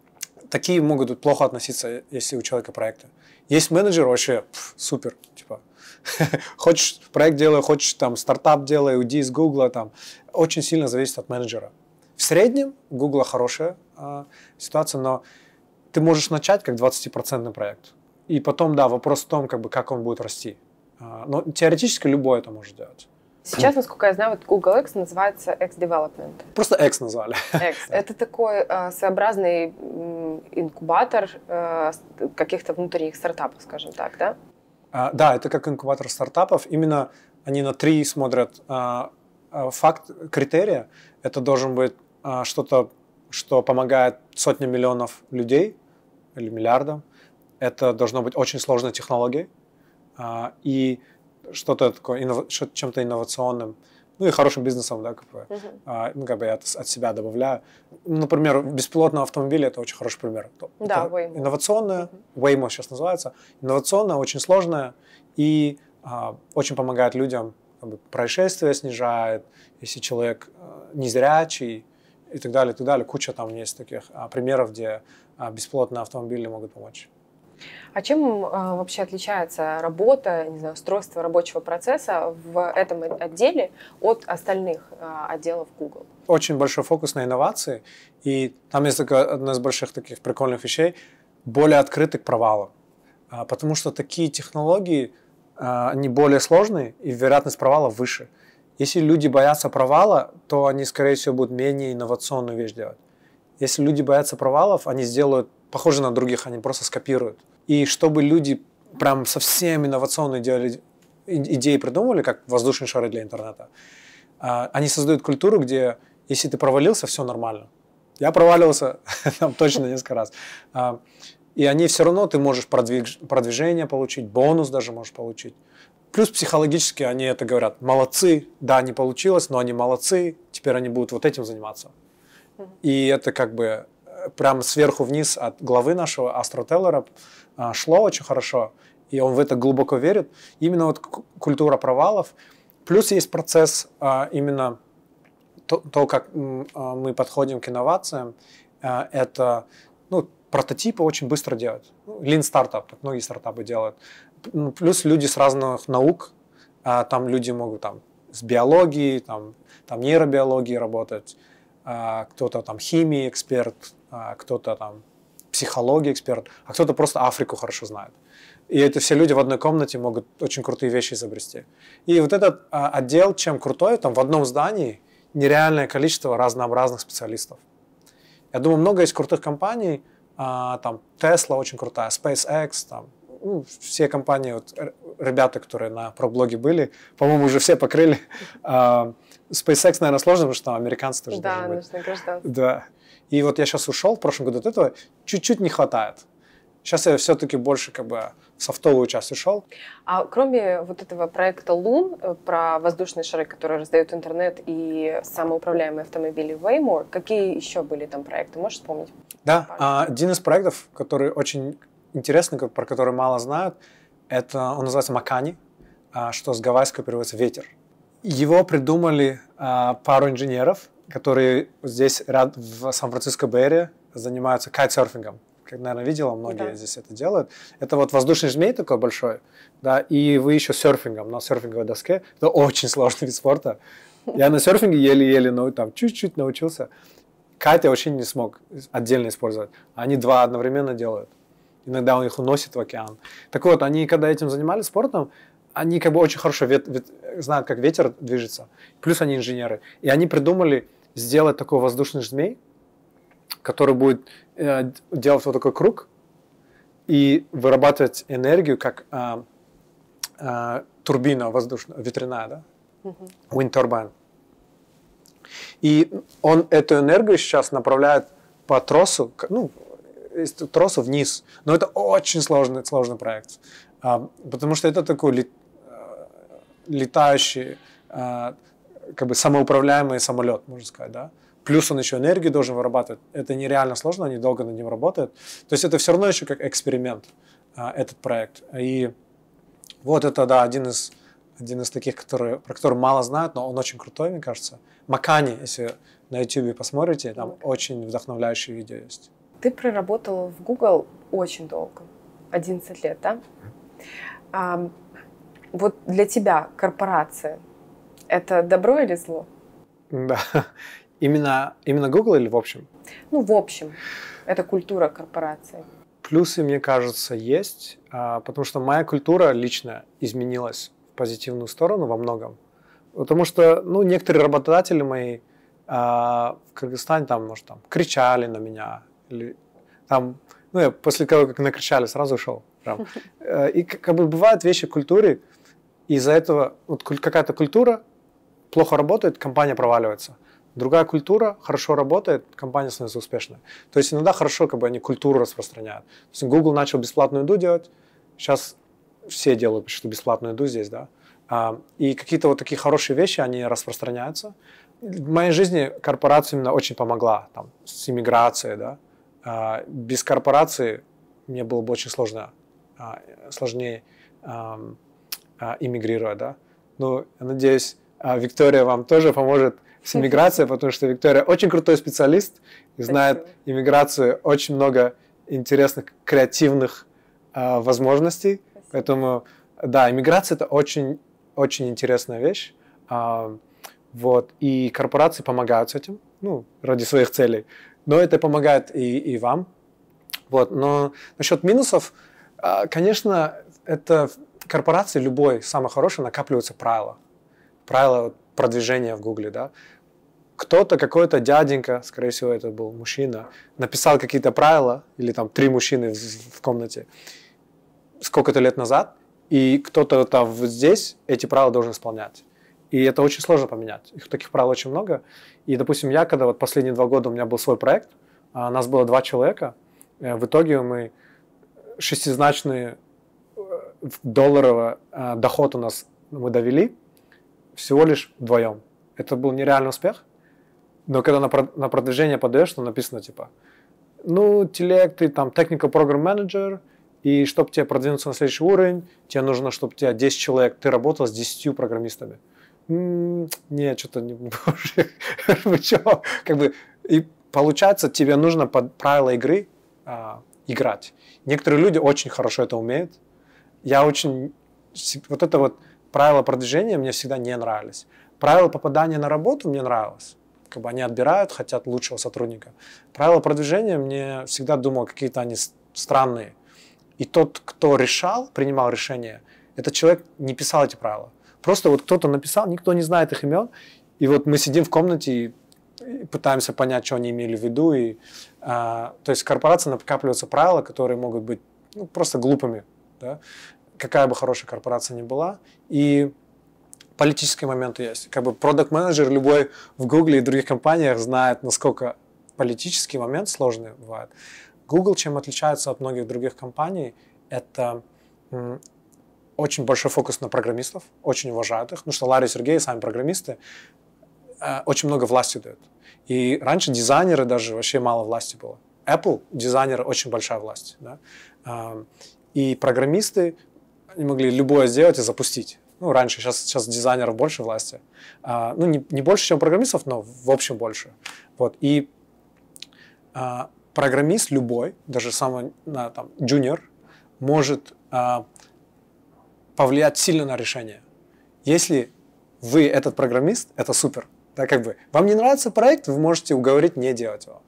такие могут плохо относиться, если у человека проекты. Есть менеджер вообще пф, супер, типа, хочешь проект делай, хочешь там стартап делай, уйди из Гугла, там, очень сильно зависит от менеджера. В среднем у Гугла хорошая э, ситуация, но ты можешь начать как двадцатипроцентный проект. И потом, да, вопрос в том, как бы, как он будет расти. Э, но теоретически любой это может делать. Сейчас, насколько я знаю, вот Google X называется X-Development. Просто X назвали. X. Это такой э, своеобразный э, инкубатор э, каких-то внутренних стартапов, скажем так, да? А, да, это как инкубатор стартапов. Именно они на три смотрят. А, а, факт, критерия. Это должен быть а, что-то, что помогает сотням миллионов людей или миллиардам. Это должно быть очень сложной технологией. А, и что-то такое, иннов... чем-то инновационным, ну и хорошим бизнесом, да, как бы, uh-huh. а, ну, как бы я от себя добавляю. Например, беспилотный автомобиль – это очень хороший пример. Да, это Waymo. Инновационное, uh-huh. Waymo сейчас называется, инновационное, очень сложное и а, очень помогает людям, как бы, происшествия снижает, если человек а, незрячий и так далее, и так далее. Куча там есть таких а, примеров, где а, беспилотные автомобили могут помочь. А чем а, вообще отличается работа, не знаю, устройство рабочего процесса в этом отделе от остальных а, отделов Google? Очень большой фокус на инновации, и там есть такая, одна из больших таких прикольных вещей, более открыты к провалам, а, потому что такие технологии, а, они более сложные, и вероятность провала выше. Если люди боятся провала, то они, скорее всего, будут менее инновационную вещь делать. Если люди боятся провалов, они сделают похоже на других, они просто скопируют. И чтобы люди прям совсем инновационные делали, идеи придумывали, как воздушные шары для интернета, они создают культуру, где если ты провалился, все нормально. Я проваливался там точно несколько раз. И они все равно, ты можешь продвиж, продвижение получить, бонус даже можешь получить. плюс психологически они это говорят. Молодцы, да, не получилось, но они молодцы, теперь они будут вот этим заниматься. Mm-hmm. И это как бы прямо сверху вниз от главы нашего Астро Теллера шло очень хорошо. И он в это глубоко верит. Именно вот культура провалов. Плюс есть процесс именно то, то как мы подходим к инновациям. Это ну, прототипы очень быстро делать. Lean стартап, как многие стартапы делают. Плюс люди с разных наук. Там люди могут там, с биологией, там, там нейробиологией работать. Кто-то там химии эксперт, кто-то там психология эксперт, а кто-то просто Африку хорошо знает. И это все люди в одной комнате могут очень крутые вещи изобрести. И вот этот а, отдел, чем крутой, там в одном здании нереальное количество разнообразных специалистов. Я думаю, много есть крутых компаний, а, там Tesla очень крутая, SpaceX, там, ну, все компании, вот, ребята, которые на проблоге были, по-моему, уже все покрыли. А, SpaceX, наверное, сложно, потому что американцы тоже да, должны быть. Да, нужно гражданство. Да. И вот я сейчас ушел, в прошлом году от этого чуть-чуть не хватает. Сейчас я все-таки больше как бы в софтовую часть ушел. А кроме вот этого проекта Лун про воздушные шары, которые раздают интернет, и самоуправляемые автомобили Waymo, какие еще были там проекты? Можешь вспомнить? Да, а, один из проектов, который очень интересный, про который мало знают, это он называется Макани, что с гавайского переводится ветер. Его придумали а, пару инженеров, которые здесь ряд в Сан-Франциско Бэй-Эре занимаются кайтсерфингом. Как, наверное, видела, многие да. здесь это делают. Это вот воздушный змей такой большой, да, и вы еще серфингом на серфинговой доске. Это очень сложный вид спорта. Я на серфинге еле-еле, ну, там, чуть-чуть научился. Кайт я вообще не смог отдельно использовать. Они два одновременно делают. Иногда он их уносит в океан. Так вот, они, когда этим занимались спортом, они как бы очень хорошо вет, вет, знают, как ветер движется. Плюс они инженеры. И они придумали сделать такой воздушный змей, который будет э, делать вот такой круг и вырабатывать энергию, как э, э, турбина воздушная, ветряная, да? Mm-hmm. Wind turbine. И он эту энергию сейчас направляет по тросу, ну, из троса вниз. Но это очень сложный, сложный проект. А, потому что это такой лет, летающий, а, как бы самоуправляемый самолет, можно сказать, да? Плюс он еще энергию должен вырабатывать. Это нереально сложно, они долго над ним работают. То есть это все равно еще как эксперимент, а, этот проект. И вот это, да, один из, один из таких, которые, про который мало знают, но он очень крутой, мне кажется. Макани, если на YouTube посмотрите, там okay. очень вдохновляющие видео есть. Ты проработал в Google очень долго, одиннадцать лет, да? А, вот для тебя корпорация – это добро или зло? Да. Именно, именно Google или в общем? Ну, в общем. Это культура корпорации. Плюсы, мне кажется, есть, потому что моя культура личная изменилась в позитивную сторону во многом. Потому что, ну, некоторые работодатели мои в Кыргызстане там, может, там, кричали на меня. Или, там, ну, я после того, как накричали, сразу ушел. Прям. И как бы бывают вещи в культуре, из-за этого вот какая-то культура плохо работает, компания проваливается. Другая культура хорошо работает, компания становится успешной. То есть иногда хорошо, как бы они культуру распространяют. То есть Google начал бесплатную еду делать, сейчас все делают почти бесплатную еду здесь, да. И какие-то вот такие хорошие вещи, они распространяются. В моей жизни корпорация именно очень помогла, там, с иммиграцией, да. Без корпорации мне было бы очень сложно, сложнее иммигрировать, да. Ну, я надеюсь, Виктория вам тоже поможет с иммиграцией, потому что Виктория очень крутой специалист и знает Спасибо. Иммиграцию, очень много интересных креативных э, возможностей. Спасибо. Поэтому, да, иммиграция – это очень, очень интересная вещь. Э, вот, и корпорации помогают с этим, ну, ради своих целей. Но это помогает и, и вам. Вот, но насчет минусов, э, конечно, это корпорации любой, самое хорошее, накапливаются правила. Правила продвижения в Гугле, да. Кто-то, какой-то дяденька, скорее всего, это был мужчина, написал какие-то правила, или там три мужчины в, в комнате, сколько-то лет назад, и кто-то там здесь эти правила должен исполнять. И это очень сложно поменять. Их таких правил очень много. И, допустим, я, когда вот последние два года у меня был свой проект, у нас было два человека, в итоге мы шестизначный долларовый доход у нас мы довели всего лишь вдвоем. Это был нереальный успех. Но когда на, на продвижение подаешь, то написано типа, ну, телег, ты там technical program manager, и чтобы тебе продвинуться на следующий уровень, тебе нужно, чтобы у тебя десять человек, ты работал с десятью программистами. М-м, нет, что-то не можешь. Вы что? Как бы, и получается, тебе нужно под правила игры а, играть. Некоторые люди очень хорошо это умеют. Я очень... Вот это вот правила продвижения мне всегда не нравились. Правила попадания на работу мне нравилось. Как бы они отбирают, хотят лучшего сотрудника. Правила продвижения мне всегда думал, какие-то они странные. И тот, кто решал, принимал решение, этот человек не писал эти правила. Просто вот кто-то написал, никто не знает их имен. И вот мы сидим в комнате и пытаемся понять, что они имели в виду. И, а, то есть в корпорации накапливаются правила, которые могут быть ну, просто глупыми. Да? Какая бы хорошая корпорация ни была. И политические моменты есть. Как бы продакт-менеджер любой в Google и других компаниях знает, насколько политический момент сложный бывает. Google чем отличается от многих других компаний, это м, очень большой фокус на программистов, очень уважают их, потому что Ларри и Сергей, сами программисты, э, очень много власти дают. И раньше дизайнеры даже вообще мало власти было. Apple, дизайнеры, очень большая власть. Да? Э, и программисты они могли любое сделать и запустить. Ну, раньше, сейчас, сейчас дизайнеров больше власти. А, ну, не, не больше, чем программистов, но в общем больше. Вот. И а, программист любой, даже самый на, там, junior, может а, повлиять сильно на решение. Если вы этот программист, это супер. Да, как бы, вам не нравится проект, вы можете уговорить не делать его.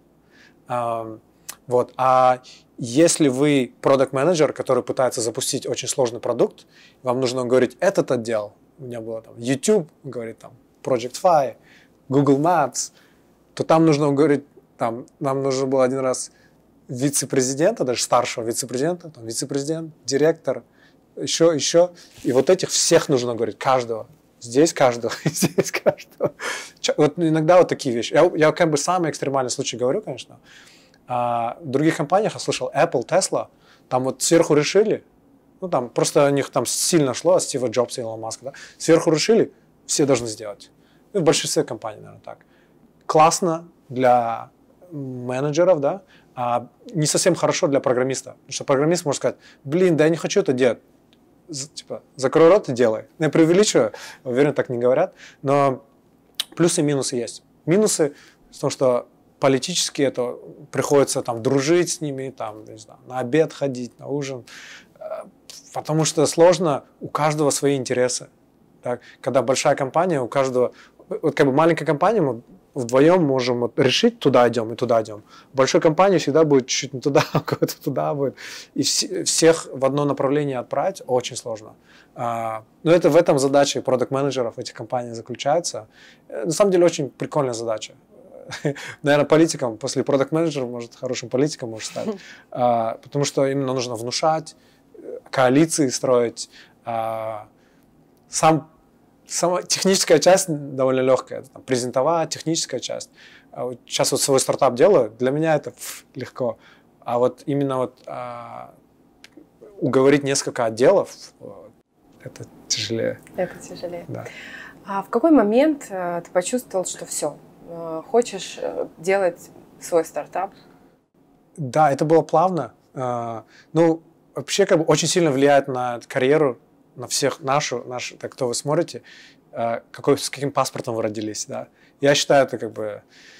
А, вот. А если вы продакт-менеджер, который пытается запустить очень сложный продукт, вам нужно говорить этот отдел. У меня было там YouTube, говорит там Project Fi, Google Maps, то там нужно говорить, там, нам нужно было один раз вице-президента, даже старшего вице-президента, там, вице-президент, директор, еще, еще. И вот этих всех нужно говорить, каждого. Здесь каждого, здесь каждого. Вот иногда вот такие вещи. Я, я как бы самый экстремальный случай говорю, конечно. А в других компаниях я слышал, Apple, Tesla, там вот сверху решили, ну там просто у них там сильно шло от Стива Джобса и Илона Маска, да? Сверху решили, все должны сделать. Ну, в большинстве компаний, наверное, так. Классно для менеджеров, да, а не совсем хорошо для программиста. Потому что программист может сказать, блин, да я не хочу это делать. Типа, закрой рот и делай. Я преувеличиваю, уверен, так не говорят. Но плюсы и минусы есть. Минусы в том, что политически это приходится там дружить с ними, там, не знаю, на обед ходить, на ужин. Потому что сложно, у каждого свои интересы. Так? Когда большая компания, у каждого... Вот как бы маленькая компания, мы вдвоем можем вот решить, туда идем и туда идем. В большой компании всегда будет чуть-чуть не туда, у кого-то туда будет. И вс- всех в одно направление отправить очень сложно. А, но это в этом задача продакт-менеджеров этих компаний заключается. На самом деле очень прикольная задача. Наверное, политиком, после продакт-менеджера, может, хорошим политиком может стать. А, потому что именно нужно внушать, коалиции строить. А, сам, сама техническая часть довольно легкая. Там, презентовать, техническая часть. А вот сейчас вот свой стартап делаю, для меня это пф, легко. А вот именно вот а, уговорить несколько отделов, вот, это тяжелее. Это тяжелее. Да. А в какой момент э, ты почувствовал, что все? Хочешь делать свой стартап? Да, это было плавно. Ну, вообще, как бы очень сильно влияет на карьеру, на всех нашу, нашу, так, кто вы смотрите, какой, с каким паспортом вы родились, да. Я считаю, это как бы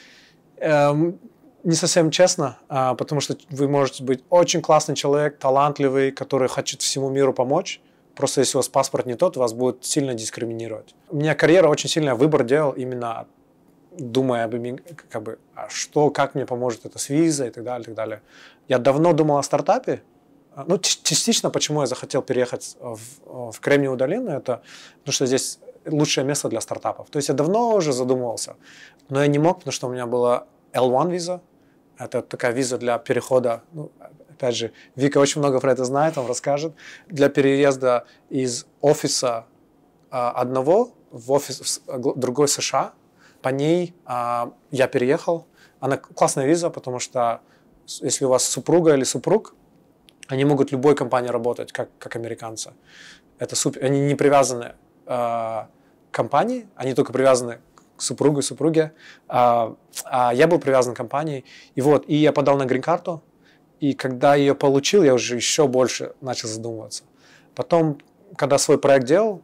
эм, не совсем честно, потому что вы можете быть очень классный человек, талантливый, который хочет всему миру помочь. Просто если у вас паспорт не тот, вас будут сильно дискриминировать. У меня карьера очень сильно выбор делал именно думая об как бы, а что, как мне поможет это с визой и так далее, и так далее. Я давно думал о стартапе. Ну, частично, почему я захотел переехать в, в Кремниевую долину, это потому что здесь лучшее место для стартапов. То есть я давно уже задумывался, но я не мог, потому что у меня была эл один виза. Это такая виза для перехода, ну, опять же, Вика очень много про это знает, он расскажет, для переезда из офиса а, одного в офис в другой США. По ней а, я переехал. Она классная виза, потому что если у вас супруга или супруг, они могут в любой компании работать, как, как американцы. Это супер. Они не привязаны э, компании, они только привязаны к супругу и супруге, а, а я был привязан к компании. И вот, и я подал на грин-карту, и когда ее получил, я уже еще больше начал задумываться. Потом, когда свой проект делал,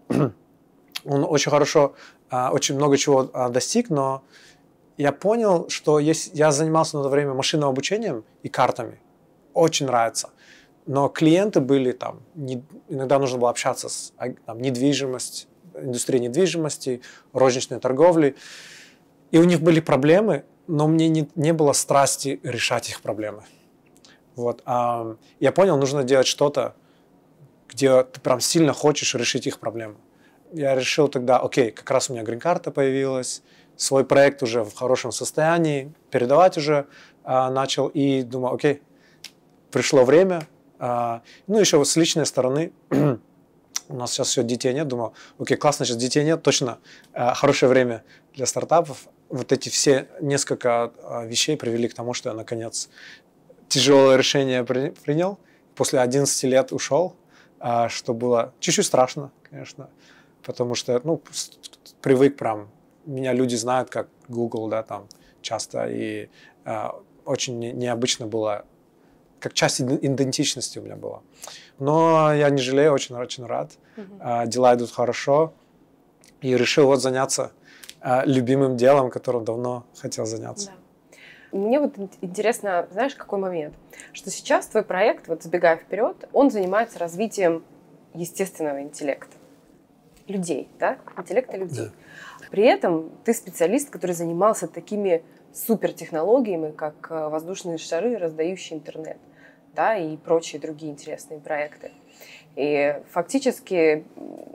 он очень хорошо, а, очень много чего а, достиг, но я понял, что есть, я занимался на то время машинным обучением и картами. Очень нравится. Но клиенты были там, не, иногда нужно было общаться с там, недвижимостью, индустрией недвижимости, розничной торговли. И у них были проблемы, но мне не, не было страсти решать их проблемы. Вот. А, я понял, нужно делать что-то, где ты прям сильно хочешь решить их проблему. Я решил тогда, окей, как раз у меня грин-карта появилась, свой проект уже в хорошем состоянии, передавать уже а, начал, и думаю, окей, пришло время. А, ну, еще с личной стороны, у нас сейчас еще детей нет, думал, окей, классно, сейчас детей нет, точно а, хорошее время для стартапов. Вот эти все несколько а, вещей привели к тому, что я, наконец, тяжелое решение при, принял. После одиннадцати лет ушел, а, что было чуть-чуть страшно, конечно, потому что, ну, привык прям. Меня люди знают как Google, да, там часто, и э, очень не, необычно было, как часть идентичности у меня была. Но я не жалею, очень-очень рад. Mm-hmm. Э, дела идут хорошо, и решил вот заняться э, любимым делом, которым давно хотел заняться. Да. Мне вот интересно, знаешь, какой момент, что сейчас твой проект, вот забегая вперед, он занимается развитием естественного интеллекта. Людей, да? Интеллекта людей. Да. При этом ты специалист, который занимался такими супертехнологиями, как воздушные шары, раздающие интернет, да, и прочие другие интересные проекты. И фактически,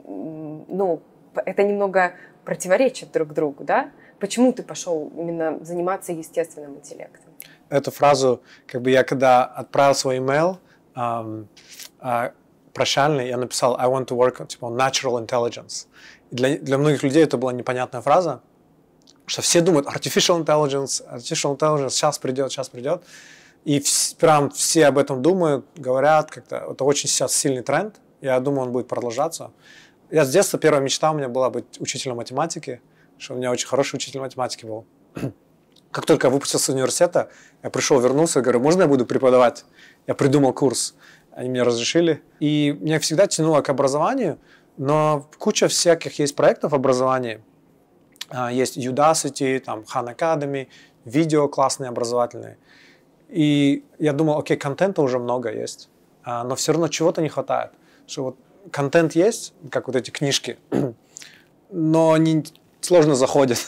ну, это немного противоречит друг другу, да? Почему ты пошел именно заниматься естественным интеллектом? Эту фразу, как бы я когда отправил свой имейл, эм, э, прощальный, я написал I want to work типа, on natural intelligence. И для, для многих людей это была непонятная фраза, что все думают artificial intelligence, artificial intelligence сейчас придет, сейчас придет. И в, прям все об этом думают, говорят, как-то это очень сейчас сильный тренд. Я думаю, он будет продолжаться. Я с детства, первая мечта у меня была быть учителем математики, что у меня очень хороший учитель математики был. Как только я выпустился с университета, я пришел, вернулся, говорю, можно я буду преподавать? Я придумал курс. Они мне разрешили. И меня всегда тянуло к образованию, но куча всяких есть проектов образования. Есть Udacity, там, Khan Academy, видео классные, образовательные. И я думал, окей, контента уже много есть, но все равно чего-то не хватает. Что вот контент есть, как вот эти книжки, но они сложно заходят.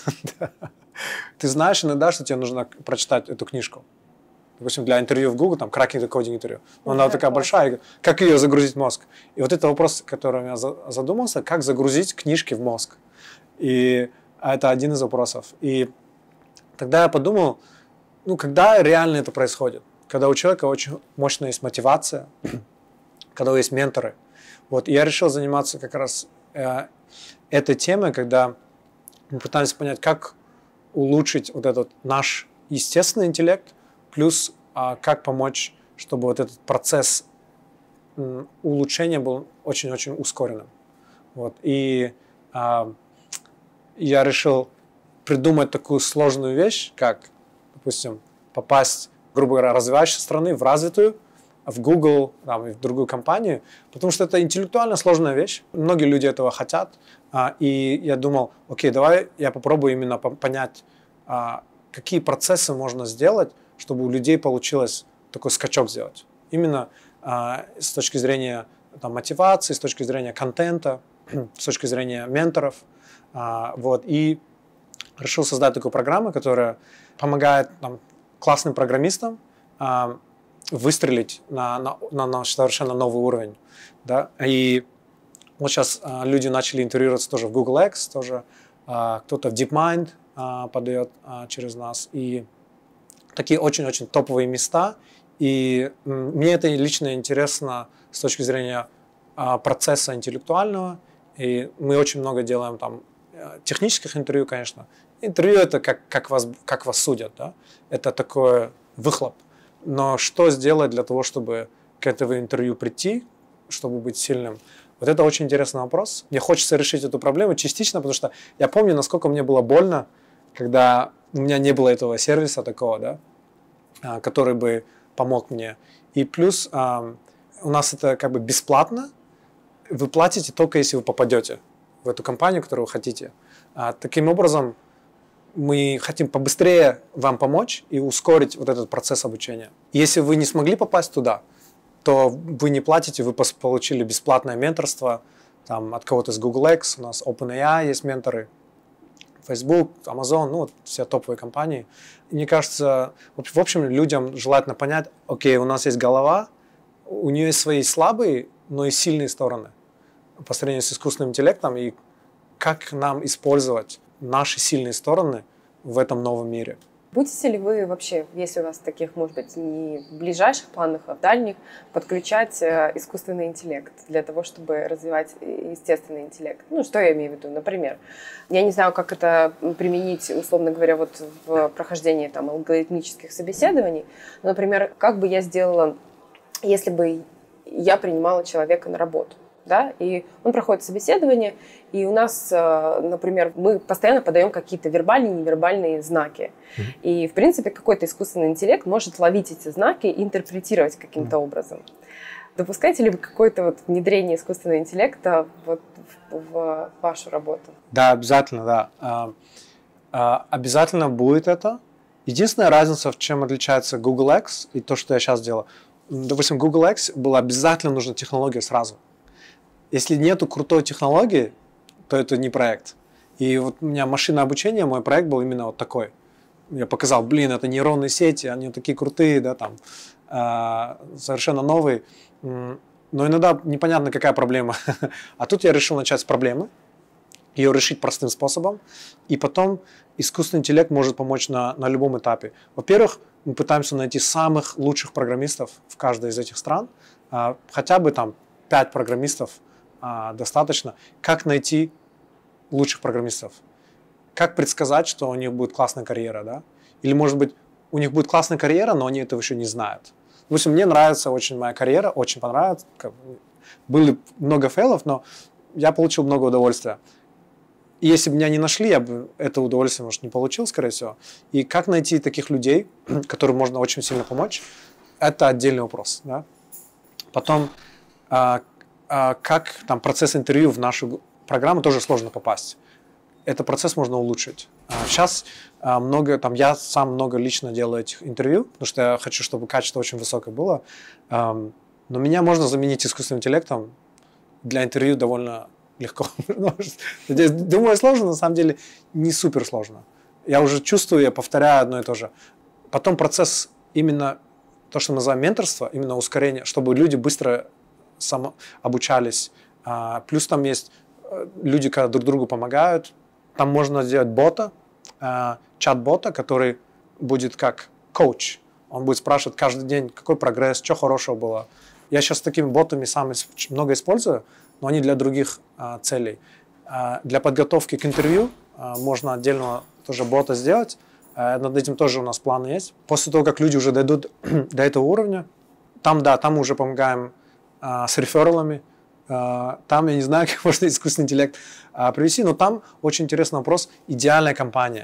Ты знаешь иногда, что тебе нужно прочитать эту книжку. Допустим, для интервью в Google, там, cracking the coding интервью. Но она такая большая, как ее загрузить в мозг? И вот это вопрос, который я задумался, как загрузить книжки в мозг. И это один из вопросов. И тогда я подумал, ну, когда реально это происходит? Когда у человека очень мощная есть мотивация, когда есть менторы. Вот, и я решил заниматься как раз э, этой темой, когда мы пытаемся понять, как улучшить вот этот наш естественный интеллект, плюс а, как помочь, чтобы вот этот процесс м, улучшения был очень-очень ускоренным. Вот. И а, я решил придумать такую сложную вещь, как, допустим, попасть, грубо говоря, развивающей страны в развитую, в Google, там, и в другую компанию, потому что это интеллектуально сложная вещь. Многие люди этого хотят. А, и я думал, окей, давай я попробую именно понять, а, какие процессы можно сделать, чтобы у людей получилось такой скачок сделать. Именно а, с точки зрения там, мотивации, с точки зрения контента, с точки зрения менторов. А, вот. И решил создать такую программу, которая помогает там, классным программистам а, выстрелить на, на, на, на совершенно новый уровень. Да? И вот сейчас а, люди начали интегрироваться тоже в Google X, тоже а, кто-то в DeepMind а, подает а, через нас. И такие очень-очень топовые места. И м, мне это лично интересно с точки зрения а, процесса интеллектуального. И мы очень много делаем там технических интервью, конечно. Интервью – это как, как, вас, как вас судят. Да? Это такой выхлоп. Но что сделать для того, чтобы к этому интервью прийти, чтобы быть сильным? Вот это очень интересный вопрос. Мне хочется решить эту проблему частично, потому что я помню, насколько мне было больно, когда у меня не было этого сервиса такого, да, который бы помог мне. И плюс у нас это как бы бесплатно. Вы платите только, если вы попадете в эту компанию, которую вы хотите. Таким образом, мы хотим побыстрее вам помочь и ускорить вот этот процесс обучения. Если вы не смогли попасть туда, то вы не платите, вы получили бесплатное менторство там, от кого-то из Google X, у нас OpenAI есть менторы, Facebook, Amazon, ну, вот все топовые компании. И мне кажется, в общем, людям желательно понять, окей, у нас есть голова, у нее есть свои слабые, но и сильные стороны по сравнению с искусственным интеллектом, и как нам использовать наши сильные стороны в этом новом мире. Будете ли вы вообще, если у вас таких, может быть, не в ближайших планах, а в дальних, подключать искусственный интеллект для того, чтобы развивать естественный интеллект? Ну, что я имею в виду? Например, я не знаю, как это применить, условно говоря, вот в прохождении там, алгоритмических собеседований. Но, например, как бы я сделала, если бы я принимала человека на работу? Да, и он проходит собеседование, и у нас, например, мы постоянно подаем какие-то вербальные и невербальные знаки. Mm-hmm. И, в принципе, какой-то искусственный интеллект может ловить эти знаки и интерпретировать каким-то mm-hmm. образом. Допускаете ли вы какое-то вот внедрение искусственного интеллекта вот в, в вашу работу? Да, обязательно, да. А, а, обязательно будет это. Единственная разница, в чем отличается Google X и то, что я сейчас делаю. Допустим, Google X была обязательно нужна технология сразу. Если нету крутой технологии, то это не проект. И вот у меня машинное обучение, мой проект был именно вот такой. Я показал, блин, это нейронные сети, они такие крутые, да, там, э, совершенно новые. Но иногда непонятно, какая проблема. А тут я решил начать с проблемы, ее решить простым способом, и потом искусственный интеллект может помочь на, на любом этапе. Во-первых, мы пытаемся найти самых лучших программистов в каждой из этих стран, э, хотя бы там пять программистов, А, достаточно. Как найти лучших программистов? Как предсказать, что у них будет классная карьера, да? Или, может быть, у них будет классная карьера, но они этого еще не знают. Допустим, мне нравится очень моя карьера, очень понравилась. Было много фейлов, но я получил много удовольствия. И если бы меня не нашли, я бы это удовольствие, может, не получил, скорее всего. И как найти таких людей, которым можно очень сильно помочь, это отдельный вопрос, да? Потом, а, как там процесс интервью в нашу программу тоже сложно попасть. Этот процесс можно улучшить. Сейчас много, там я сам много лично делаю этих интервью, потому что я хочу, чтобы качество очень высокое было. Но меня можно заменить искусственным интеллектом для интервью довольно легко. Думаю, сложно, на самом деле не супер сложно. Я уже чувствую, я повторяю одно и то же. Потом процесс именно то, что мы называем менторство, именно ускорение, чтобы люди быстро само обучались. А, плюс там есть люди, когда друг другу помогают. Там можно сделать бота, а, чат-бота, который будет как коуч. Он будет спрашивать каждый день, какой прогресс, что хорошего было. Я сейчас с такими ботами сам много использую, но они для других а, целей. А, для подготовки к интервью а, можно отдельно тоже бота сделать. А, над этим тоже у нас планы есть. После того, как люди уже дойдут до этого уровня, там, да, там мы уже помогаем с рефералами. Там я не знаю, как можно искусственный интеллект привести, но там очень интересный вопрос. Идеальная компания.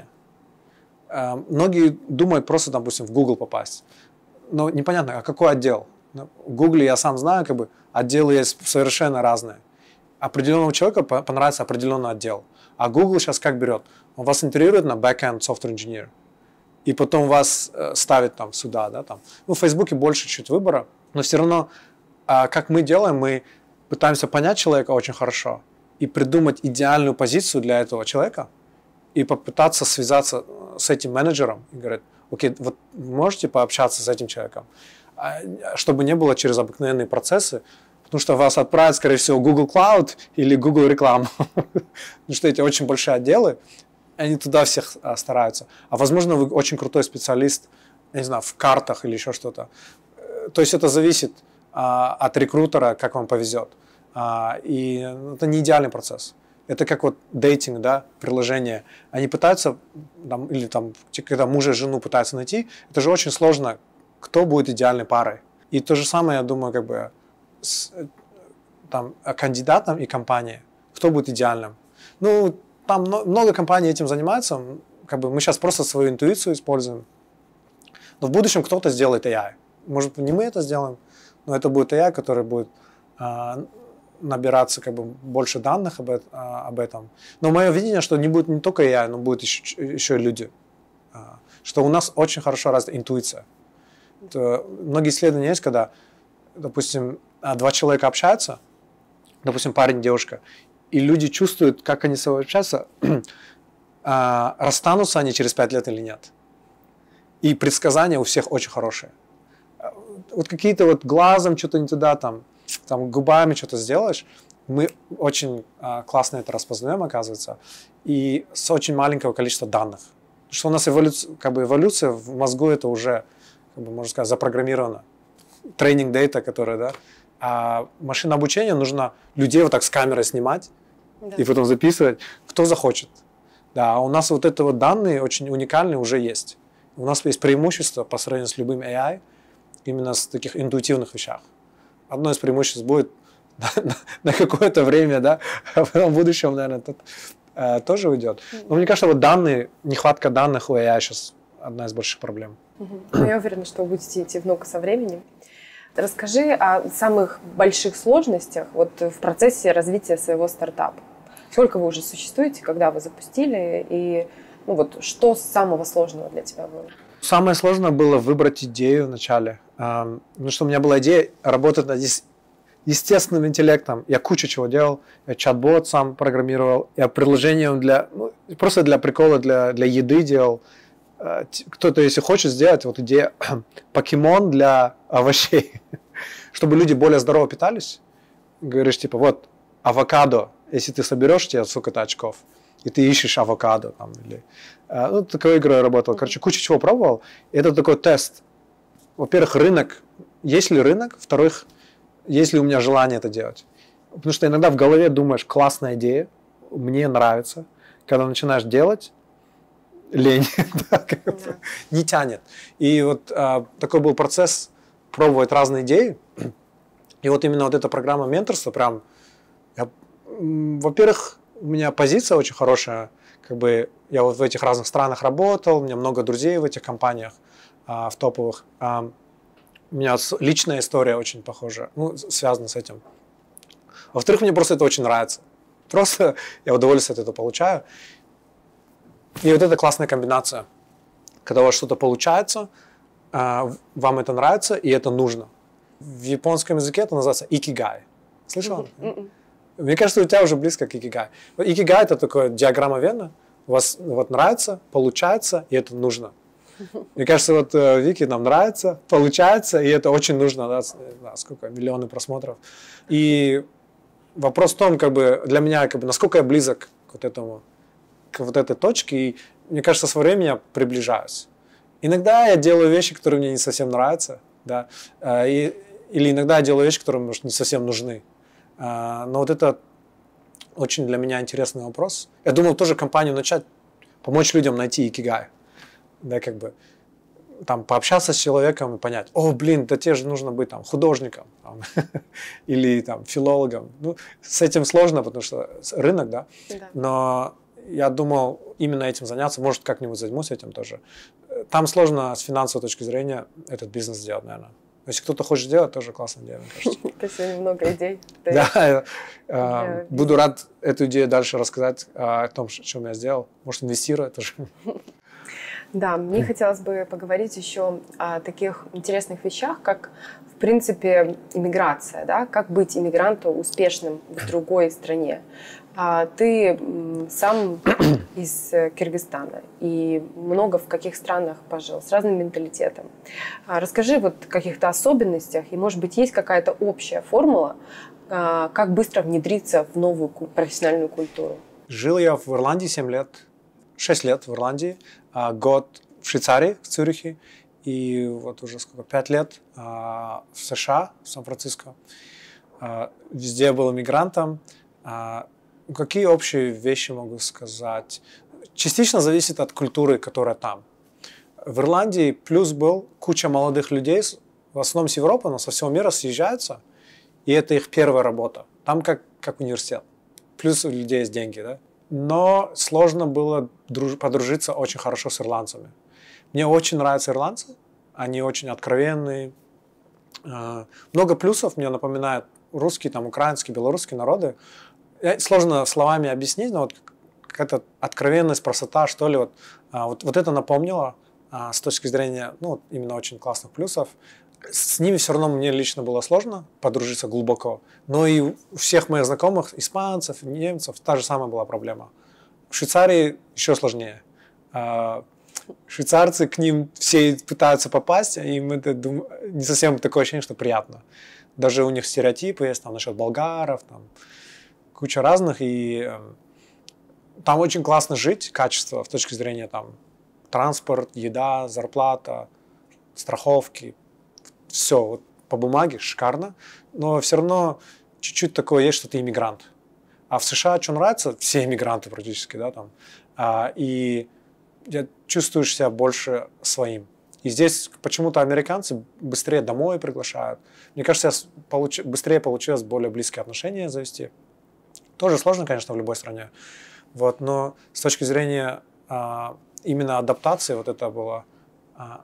Многие думают просто, допустим, в Google попасть. Но непонятно, а какой отдел? В Google я сам знаю, как бы отделы есть совершенно разные. Определенному человеку понравится определенный отдел. А Google сейчас как берет? Он вас интегрирует на back-end software engineer. И потом вас ставит там сюда. Да, там. Ну, в Фейсбуке больше чуть выбора, но все равно А как мы делаем, мы пытаемся понять человека очень хорошо и придумать идеальную позицию для этого человека и попытаться связаться с этим менеджером и говорить, окей, вот можете пообщаться с этим человеком, чтобы не было через обыкновенные процессы, потому что вас отправят, скорее всего, Google Cloud или Google рекламу, потому что эти очень большие отделы, они туда всех стараются. А возможно, вы очень крутой специалист, я не знаю, в картах или еще что-то. То есть это зависит от рекрутера, как вам повезет. И это не идеальный процесс. Это как вот дейтинг, да, приложение. Они пытаются, там, или там, когда мужа и жену пытаются найти, это же очень сложно, кто будет идеальной парой. И то же самое, я думаю, как бы с, там, кандидатом и компанией, кто будет идеальным. Ну, там много компаний этим занимаются, как бы мы сейчас просто свою интуицию используем. Но в будущем кто-то сделает эй ай. Может, не мы это сделаем, но это будет эй ай, который будет а, набираться как бы больше данных об, а, об этом. Но мое видение, что не будет не только эй ай, но будут еще, еще и люди. А, что у нас очень хорошо развита интуиция. Это, многие исследования есть, когда, допустим, два человека общаются, допустим, парень и девушка, и люди чувствуют, как они с собой общаются, а, расстанутся они через пять лет или нет. И предсказания у всех очень хорошие. Вот какие-то вот глазом что-то не туда, там, там губами что-то сделаешь, мы очень а, классно это распознаем, оказывается, и с очень маленького количества данных. Потому что у нас эволюция, как бы эволюция в мозгу это уже, как бы, можно сказать, запрограммировано. Тренинг дейта, который, да. А машинное обучение нужно людей вот так с камерой снимать, да, и потом записывать, кто захочет. Да, а у нас вот это вот данные очень уникальные уже есть. У нас есть преимущество по сравнению с любым эй ай именно с таких интуитивных вещах. Одно из преимуществ будет на, на, на какое-то время, да, а потом в будущем, наверное, тут, э, тоже уйдет. Но мне кажется, вот данные, нехватка данных у эй ай сейчас одна из больших проблем. Угу. Я уверена, что вы будете идти в ногу со временем. Расскажи о самых больших сложностях вот в процессе развития своего стартапа. Сколько вы уже существуете, когда вы запустили, и ну вот, что самого сложного для тебя было? Самое сложное было выбрать идею вначале. Потому что у меня была идея работать над естественным интеллектом. Я кучу чего делал. Я чат-бот сам программировал. Я приложение для, ну, просто для прикола, для, для еды делал. Кто-то, если хочет сделать, вот идея покемон для овощей, чтобы люди более здорово питались. Говоришь, типа, вот, авокадо, если ты соберешь, тебе сколько-то очков, и ты ищешь авокадо. Там, или, ну, такой игрой работал. Короче, кучу чего пробовал. И это такой тест. Во-первых, рынок. Есть ли рынок? Во-вторых, есть ли у меня желание это делать? Потому что иногда в голове думаешь, классная идея, мне нравится. Когда начинаешь делать, лень, да, да. не тянет. И вот а, такой был процесс пробовать разные идеи. И вот именно вот эта программа менторства, прям, я, во-первых, у меня позиция очень хорошая. Как бы я вот в этих разных странах работал, у меня много друзей в этих компаниях, а, в топовых. А, у меня личная история очень похожа, ну, связана с этим. Во-вторых, мне просто это очень нравится. Просто я удовольствие от этого получаю. И вот это классная комбинация, когда у вас что-то получается, вам это нравится и это нужно. В японском языке это называется икигай. Слышал? Mm-hmm. Мне кажется, у тебя уже близко к икигай. Икигай это такое диаграмма Венна. У вас вот нравится, получается, и это нужно. Мне кажется, вот Вики нам нравится, получается, и это очень нужно. Да, да, сколько? Миллионы просмотров. И вопрос в том, как бы, для меня, как бы, насколько я близок к вот этому, к вот этой точке, и мне кажется, со временем я приближаюсь. Иногда я делаю вещи, которые мне не совсем нравятся, да, и, или иногда я делаю вещи, которые, может, не совсем нужны. Но вот это очень для меня интересный вопрос. Я думал тоже компанию начать, помочь людям найти икигай, да, как бы, там, пообщаться с человеком и понять, о, блин, да тебе же нужно быть там художником там, или там филологом. Ну, с этим сложно, потому что рынок, да, да. Но я думал именно этим заняться, может, как-нибудь займусь этим тоже. Там сложно с финансовой точки зрения этот бизнес сделать, наверное. Если кто-то хочет сделать, тоже классная идея, мне кажется. Это сегодня много идей. Да, я буду рад эту идею дальше рассказать о том, что я сделал. Может, инвестировать тоже. Да, мне хотелось бы поговорить еще о таких интересных вещах, как, в принципе, иммиграция, да, как быть иммигранту успешным в другой стране. Ты сам из Кыргызстана и много в каких странах пожил, с разным менталитетом. Расскажи вот о каких-то особенностях, и, может быть, есть какая-то общая формула, как быстро внедриться в новую профессиональную культуру? Жил я в Ирландии семь лет, шесть лет в Ирландии, год в Швейцарии, в Цюрихе, и вот уже сколько, пять лет в США, в Сан-Франциско. Везде я был иммигрантом. Какие общие вещи могу сказать? Частично зависит от культуры, которая там. В Ирландии плюс был куча молодых людей, в основном с Европы, но со всего мира съезжаются, и это их первая работа. Там как, как университет. Плюс у людей есть деньги, да. Но сложно было друж... подружиться очень хорошо с ирландцами. Мне очень нравятся ирландцы. Они очень откровенные. Много плюсов мне напоминают русские, там, украинские, белорусские народы. Сложно словами объяснить, но вот какая-то откровенность, простота, что ли, вот, вот, вот это напомнило с точки зрения, ну, именно очень классных плюсов. С ними все равно мне лично было сложно подружиться глубоко, но и у всех моих знакомых, испанцев, немцев, та же самая была проблема. В Швейцарии еще сложнее. Швейцарцы, к ним все пытаются попасть, и им это не совсем такое ощущение, что приятно. Даже у них стереотипы есть там насчет болгаров, там куча разных, и там очень классно жить, качество, с точки зрения там транспорт, еда, зарплата, страховки, все вот, по бумаге шикарно, но все равно чуть-чуть такое есть, что ты иммигрант. А в США что нравится? Все иммигранты практически, да, там. А, и чувствуешь себя больше своим. И здесь почему-то американцы быстрее домой приглашают. Мне кажется, получ... быстрее получилось более близкие отношения завести. Тоже сложно, конечно, в любой стране. Вот, но с точки зрения а, именно адаптации вот это было, а,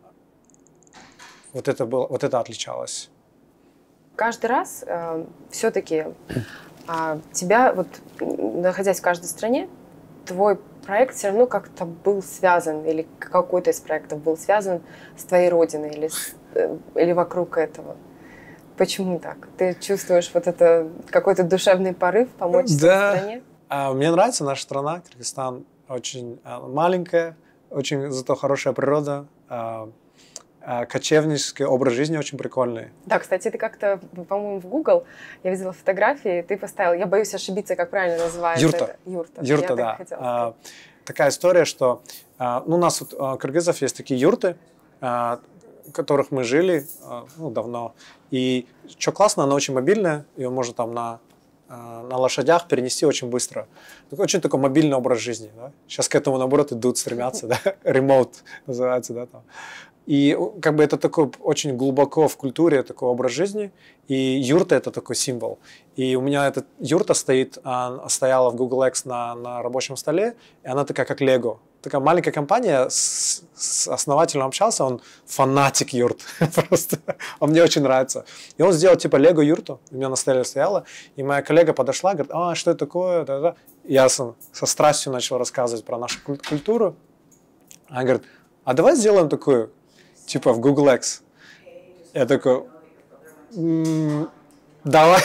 вот это было, вот это отличалось. Каждый раз э, все-таки э, тебя, вот, находясь в каждой стране, твой проект все равно как-то был связан, или какой-то из проектов был связан с твоей родиной, или, с, э, или вокруг этого. Почему так? Ты чувствуешь вот это какой-то душевный порыв помочь да. своей стране? А, мне нравится наша страна, Кыргызстан, очень а, маленькая, очень зато хорошая природа, а, а, кочевнический образ жизни очень прикольный. Да, кстати, ты как-то, по-моему, в Google, я видела фотографии, ты поставил, я боюсь ошибиться, как правильно называется Юрта. это? Юрта. Юрта, да. А, такая история, что а, ну, у нас вот, у кыргызов есть такие юрты, а, в которых мы жили а, ну, давно. И что классно, она очень мобильная, ее можно там на, на лошадях перенести очень быстро. Очень такой мобильный образ жизни. Да? Сейчас к этому, наоборот, идут, стремятся. Да? Remote называется. Да, там. И как бы это такой очень глубоко в культуре такой образ жизни. И юрта – это такой символ. И у меня эта юрта стоит, стояла в Google X на, на рабочем столе, и она такая, как Лего. Такая маленькая компания, с, с основателем общался, он фанатик юрт, просто, он мне очень нравится. И он сделал типа Лего юрту, у меня на столе стояла, и моя коллега подошла, говорит, а, что это такое? Да-да. Я со, со страстью начал рассказывать про нашу культуру. Она говорит, а давай сделаем такую, типа в Google X. Я такой, м-м, давай.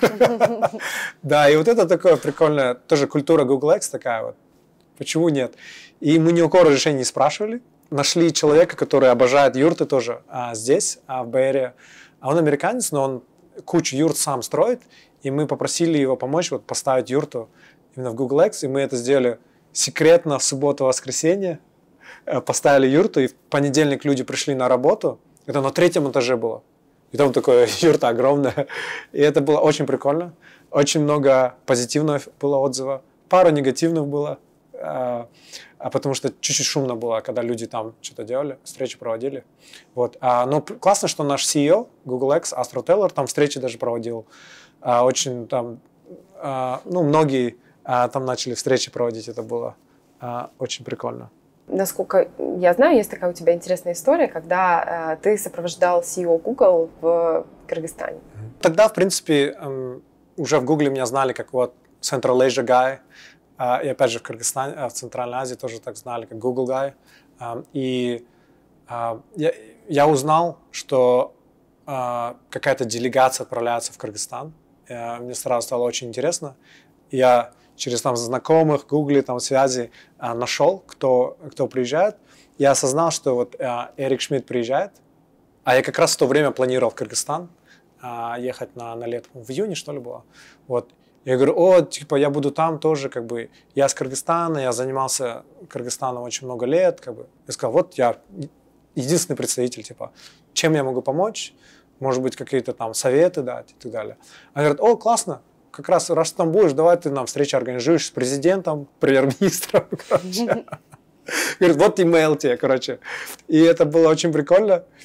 Да, и вот это такое прикольное, тоже культура Google X такая вот. Почему нет? И мы ни у кого разрешения не спрашивали. Нашли человека, который обожает юрты тоже а, здесь, а, в Бэйре. А он американец, но он кучу юрт сам строит. И мы попросили его помочь вот, поставить юрту именно в Google X. И мы это сделали секретно в субботу-воскресенье. Поставили юрту, и в понедельник люди пришли на работу. Это на третьем этаже было. И там такая юрта огромная. И это было очень прикольно. Очень много позитивных было отзывов. Пару негативных было. А, потому что чуть-чуть шумно было, когда люди там что-то делали, встречи проводили. Вот. А, но классно, что наш си и о Google X, Астро Тейлор, там встречи даже проводил. А, очень там, а, ну, многие а, там начали встречи проводить, это было а, очень прикольно. Насколько я знаю, есть такая у тебя интересная история, когда э, ты сопровождал си и о Google в Кыргызстане. Тогда, в принципе, эм, уже в Google меня знали как вот Central Asia Guy. И опять же в Кыргызстане, в Центральной Азии тоже так знали, как Google Guy. И я, я узнал, что какая-то делегация отправляется в Кыргызстан. Мне сразу стало очень интересно. Я через там знакомых, Гугле, там связи нашел, кто, кто приезжает. Я осознал, что вот Эрик Шмидт приезжает. А я как раз в то время планировал в Кыргызстан ехать на, на лето. В июне, что ли, было. Вот. Я говорю, о, типа, я буду там тоже, как бы, я с Кыргызстана, я занимался Кыргызстаном очень много лет, как бы. Я сказал, вот я единственный представитель, типа, чем я могу помочь, может быть, какие-то там советы дать и так далее. Они говорят, о, классно, как раз, раз ты там будешь, давай ты нам встречу организуешь с президентом, премьер-министром, короче. Говорит, вот имейл тебе, короче. И это было очень прикольно.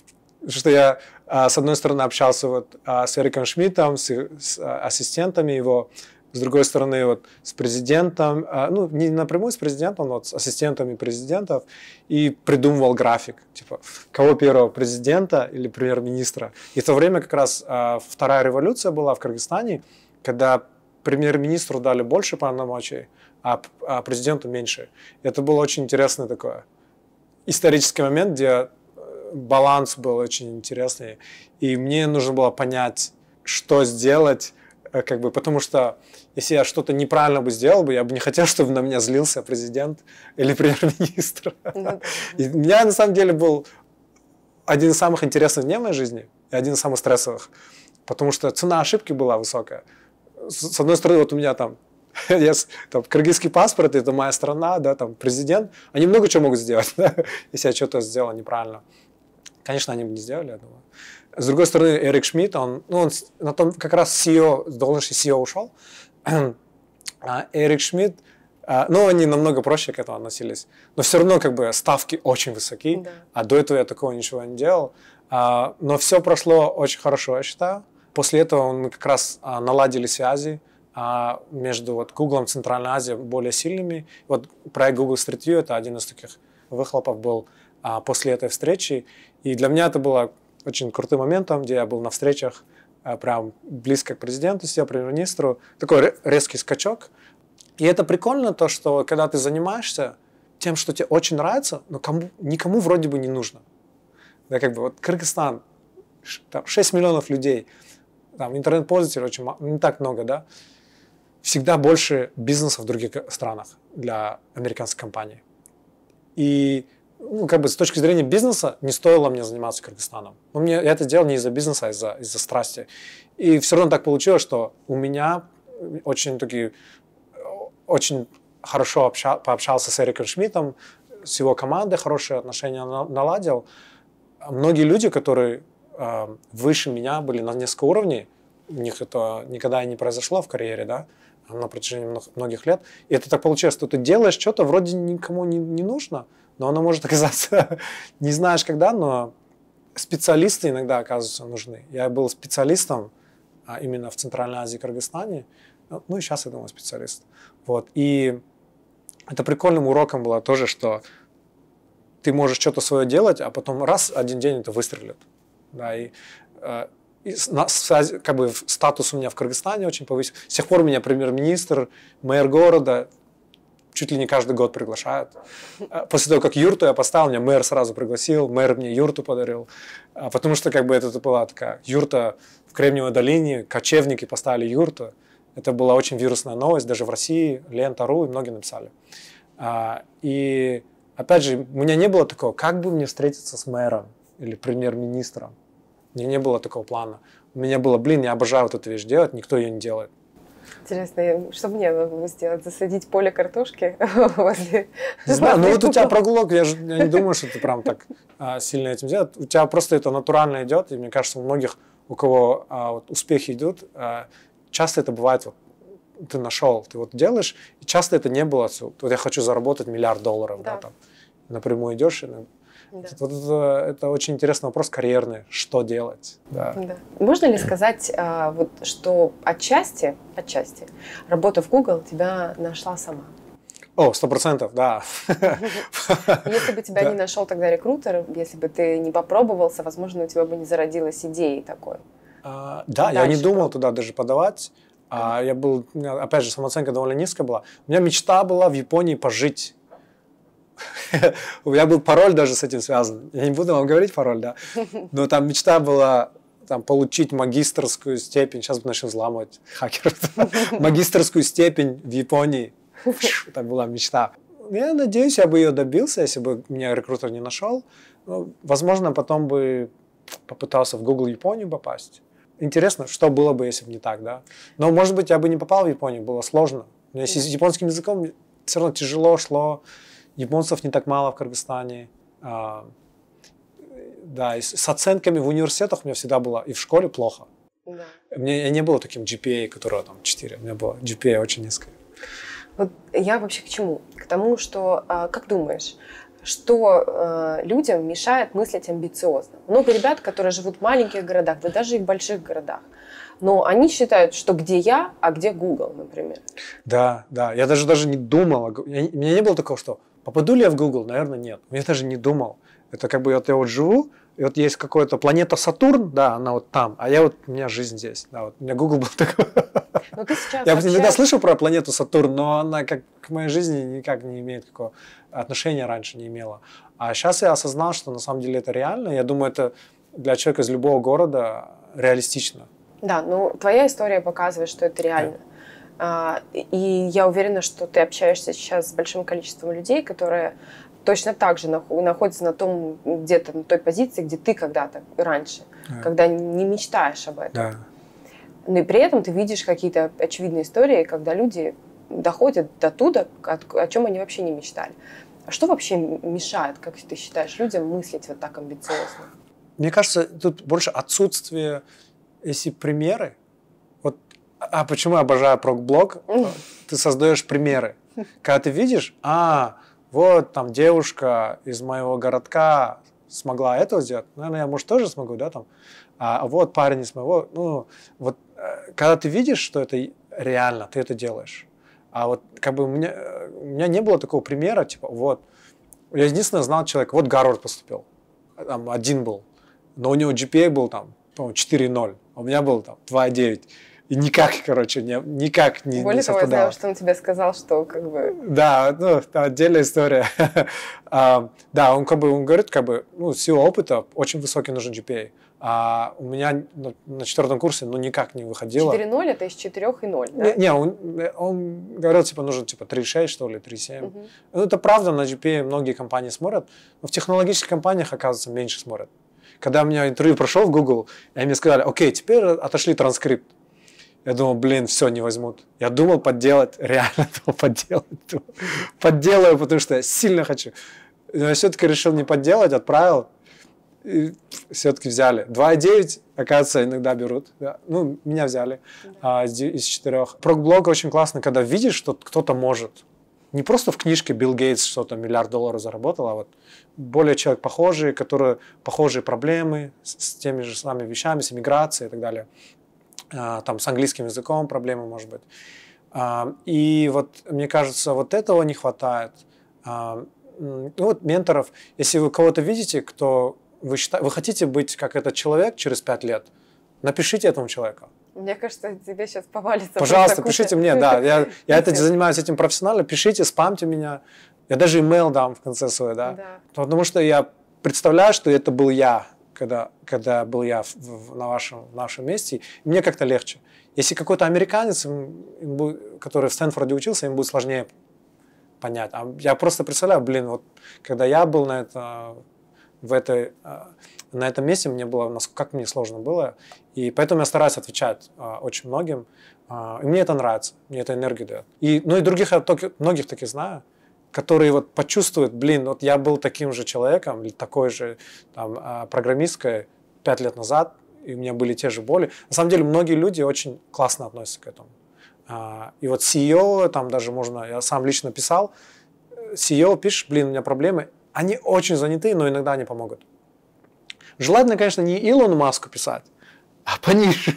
что я, с одной стороны, общался вот с Эриком Шмидтом, с, с ассистентами его, с другой стороны, вот с президентом, ну, не напрямую с президентом, но вот с ассистентами президентов, и придумывал график, типа, кого первого, президента или премьер-министра. И в то время как раз вторая революция была в Кыргызстане, когда премьер-министру дали больше полномочий, а президенту меньше. Это был очень интересный такой исторический момент, где баланс был очень интересный. И мне нужно было понять, что сделать, как бы, потому что если я что-то неправильно бы сделал, бы, я бы не хотел, чтобы на меня злился президент или премьер-министр. И у меня, на самом деле, был один из самых интересных дней в моей жизни и один из самых стрессовых, потому что цена ошибки была высокая. С одной стороны, вот у меня там, я, там кыргызский паспорт, это моя страна, да, там президент, они много чего могут сделать, да, если я что-то сделал неправильно. Конечно, они бы не сделали, я думаю. С другой стороны, Эрик Шмидт, он, ну, он на том как раз си и о, с должности си и о ушел, а Эрик Шмидт, ну, они намного проще к этому относились, но все равно как бы ставки очень высоки, да. А до этого я такого ничего не делал, но все прошло очень хорошо, я считаю. После этого мы как раз наладили связи между вот Google и Центральной Азией более сильными. Вот проект Google Street View — это один из таких выхлопов был после этой встречи. И для меня это было очень крутым моментом, где я был на встречах прям близко к президенту, сидел, премьер-министру. Такой резкий скачок. И это прикольно, то, что когда ты занимаешься тем, что тебе очень нравится, но кому, никому вроде бы не нужно. Да, как бы вот Кыргызстан, там шесть миллионов людей, там интернет-пользователей очень мало, не так много, да. Всегда больше бизнеса в других странах для американских компаний. И ну, как бы с точки зрения бизнеса не стоило мне заниматься Кыргызстаном. Но мне, я это делал не из-за бизнеса, а из-за, из-за страсти. И все равно так получилось, что у меня очень, такие, очень хорошо обща, пообщался с Эриком Шмидтом, с его командой хорошие отношения наладил. Многие люди, которые э, выше меня были на несколько уровней, у них это никогда не произошло в карьере, да, на протяжении многих лет. И это так получилось, что ты делаешь что-то, вроде никому не, не нужно, но оно может оказаться, не знаешь когда, но специалисты иногда оказываются нужны. Я был специалистом а, именно в Центральной Азии, Кыргызстане, ну и сейчас, я думаю, специалист. Вот. И это прикольным уроком было тоже, что ты можешь что-то свое делать, а потом раз, один день это выстрелит. Да, и, э, и связь, как бы статус у меня в Кыргызстане очень повысился. С тех пор меня премьер-министр, мэр города чуть ли не каждый год приглашают. После того, как юрту я поставил, меня мэр сразу пригласил, мэр мне юрту подарил. Потому что как бы это была такая юрта в Кремниевой долине, кочевники поставили юрту. Это была очень вирусная новость, даже в России, Лента.ру, и многие написали. И опять же, у меня не было такого, как бы мне встретиться с мэром или премьер-министром. У меня не было такого плана. У меня было, блин, я обожаю вот эту вещь делать, никто ее не делает. Интересно, что мне надо было сделать? Засадить поле картошки возле... Не знаю, ну вот у тебя прогулок, я, же, я не думаю, что ты прям так а, сильно этим делаешь. У тебя просто это натурально идет, и мне кажется, у многих, у кого а, вот, успехи идут, а, часто это бывает, вот, ты нашел, ты вот делаешь, и часто это не было, вот я хочу заработать миллиард долларов, да, да там, напрямую идешь, и, да. Вот это, это очень интересный вопрос карьерный, что делать. Да. Да. Можно ли сказать, а, вот, что отчасти, отчасти работа в Google тебя нашла сама? О, сто процентов, да. Если бы тебя не нашел тогда рекрутер, если бы ты не попробовался, возможно, у тебя бы не зародилась идеи такой. Да, я не думал туда даже подавать. Я был, опять же, самооценка довольно низкая была. У меня мечта была в Японии пожить. У меня был пароль даже с этим связан. Я не буду вам говорить пароль, да. Но там мечта была там, получить магистерскую степень. Сейчас бы начал взламывать хакеров. Магистерскую степень в Японии. Это была мечта. Я надеюсь, я бы ее добился, если бы меня рекрутер не нашел. Ну, возможно, потом бы попытался в Google Японию попасть. Интересно, что было бы, если бы не так, да. Но, может быть, я бы не попал в Японию, было сложно. У меня с японским языком все равно тяжело шло. Японцев не так мало в Кыргызстане. А, да, и с оценками в университетах у меня всегда было и в школе плохо. Да. У меня не было таким джи пи эй, которого там четыре. У меня было джи пи эй очень низкое. Вот я вообще к чему? К тому, что, как думаешь, что э, людям мешает мыслить амбициозно. Много ребят, которые живут в маленьких городах, да даже и в больших городах. Но они считают, что где я, а где Google, например. Да, да. Я даже, даже не думал. У меня не было такого, что попаду ли я в Google? Наверное, нет. Я даже не думал. Это как бы вот я вот живу, и вот есть какая-то планета Сатурн, да, она вот там, а я вот, у меня жизнь здесь. Да, вот у меня Google был такой. Но ты сейчас я общаешься... иногда слышал про планету Сатурн, но она как к моей жизни никак не имеет какого отношения, раньше не имела. А сейчас я осознал, что на самом деле это реально. Я думаю, это для человека из любого города реалистично. Да, ну твоя история показывает, что это реально. Да. И я уверена, что ты общаешься сейчас с большим количеством людей, которые точно так же находятся на том, где-то на той позиции, где ты когда-то раньше, да. Когда не мечтаешь об этом. Да. Но и при этом ты видишь какие-то очевидные истории, когда люди доходят до туда, о чем они вообще не мечтали. А что вообще мешает, как ты считаешь, людям мыслить вот так амбициозно? Мне кажется, тут больше отсутствие, если примеры. Вот, а почему я обожаю прог-блог? Ты создаешь примеры. Когда ты видишь, а, вот там девушка из моего городка смогла это сделать, наверное, я, может, тоже смогу, да, там. А вот парень из моего, ну, вот, когда ты видишь, что это реально, ты это делаешь. А вот как бы у меня, у меня не было такого примера, типа, вот, я единственное знал человека, вот Гарвард поступил, там один был, но у него джи пи эй был там, по-моему, четыре ноль, а у меня был там два девять. И никак, короче, не, никак не, Более не того, совпадало. я знаю, что он тебе сказал, что как бы... Да, ну, это отдельная история. а, да, он как бы, он говорит, как бы, ну, с его опыта очень высокий нужен джи пи эй. А у меня на, на четвертом курсе, ну, никак не выходило. четыре ноль это из четырёх и ноль, да? Не, не он, он говорил, типа, нужно, типа, три шесть, что ли, три семь. Угу. Ну, это правда, на джи пи эй многие компании смотрят, но в технологических компаниях, оказывается, меньше смотрят. Когда у меня интервью прошел в Google, и они мне сказали, окей, теперь отошли транскрипт. Я думал, блин, все, не возьмут. Я думал подделать, реально думал подделать. Подделаю, потому что я сильно хочу. Но я все-таки решил не подделать, отправил. И все-таки взяли. два девять, оказывается, иногда берут. Да. Ну, меня взяли а, из, из четырех. Прог-блог очень классно, когда видишь, что кто-то может. Не просто в книжке Билл Гейтс что-то миллиард долларов заработал, а вот более человек похожий, которые похожие проблемы с, с теми же самыми вещами, с иммиграцией и так далее. Там с английским языком проблемы, может быть. И вот, мне кажется, вот этого не хватает. Ну вот менторов, если вы кого-то видите, кто вы, считаете, вы хотите быть как этот человек через пять лет, напишите этому человеку. Мне кажется, тебе сейчас повалится. Пожалуйста, пишите мне, да. Я, я это занимаюсь этим профессионально. Пишите, спамьте меня. Я даже имейл дам в конце свой, да. да. Потому что я представляю, что это был я. Когда, когда был я в, в, на, вашем, в нашем месте, мне как-то легче. Если какой-то американец, им, им будет, который в Стэнфорде учился, им будет сложнее понять. А я просто представляю, блин, вот когда я был на, это, в этой, на этом месте, мне было, как мне сложно было. И поэтому я стараюсь отвечать очень многим. И мне это нравится, мне это энергию дает. И, ну и других, я только, многих таких знаю, которые вот почувствуют, блин, вот я был таким же человеком, или такой же там, программисткой пять лет назад, и у меня были те же боли. На самом деле, многие люди очень классно относятся к этому. И вот си и о, там даже можно, я сам лично писал, си и о пишешь, блин, у меня проблемы, они очень заняты, но иногда они помогут. Желательно, конечно, не Илону Маску писать, а пониже.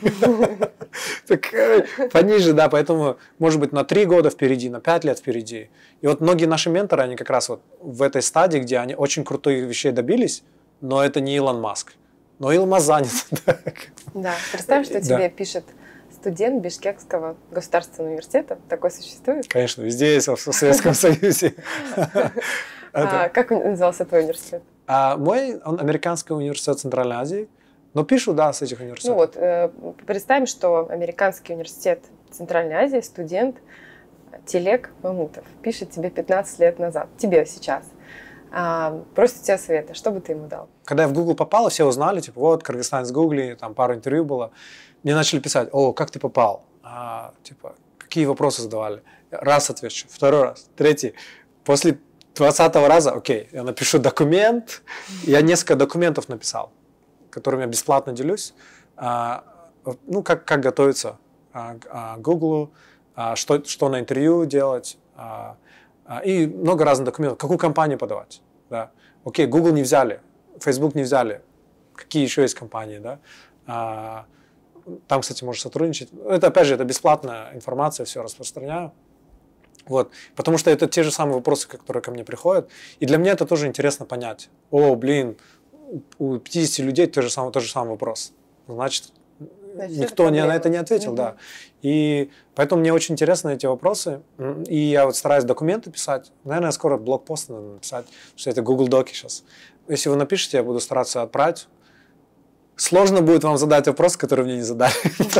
Пониже, да, поэтому, может быть, на три года впереди, на пять лет впереди. И вот многие наши менторы, они как раз вот в этой стадии, где они очень крутых вещей добились, но это не Илон Маск. Но Илон Маск занят. Да, представь, что тебе пишет студент Бишкекского государственного университета. Такой существует? Конечно, везде есть, в Советском Союзе. Как назывался твой университет? Мой, он Американский университет Центральной Азии. Но пишу, да, с этих университетов. Ну вот, э, представим, что Американский университет Центральной Азии, студент Телек Мамутов пишет тебе пятнадцать лет назад, тебе сейчас, а, просит тебя совета, что бы ты ему дал? Когда я в Google попал, все узнали, типа, вот, Кыргызстан с Гугли, там пару интервью было, мне начали писать, о, как ты попал? А, типа, какие вопросы задавали? Раз отвечу, второй раз, третий. После двадцатого раза, окей, я напишу документ, я несколько документов написал, которыми я бесплатно делюсь, а, ну, как, как готовиться а, к Google, а, что, что на интервью делать, а, а, и много разных документов, какую компанию подавать. да. Окей, Google не взяли, Facebook не взяли. Какие еще есть компании, да? А, там, кстати, можешь сотрудничать. Это, опять же, это бесплатная информация, все распространяю. Вот. Потому что это те же самые вопросы, которые ко мне приходят. И для меня это тоже интересно понять. О, блин, у пятидесяти людей тот же самый, тот же самый вопрос. Значит, Значит никто не, на это не ответил, mm-hmm. да. И поэтому мне очень интересны эти вопросы. И я вот стараюсь документы писать. Наверное, скоро блогпост надо написать, потому что это Google Доки сейчас. Если вы напишите, я буду стараться отправить. Сложно будет вам задать вопрос, который мне не задали.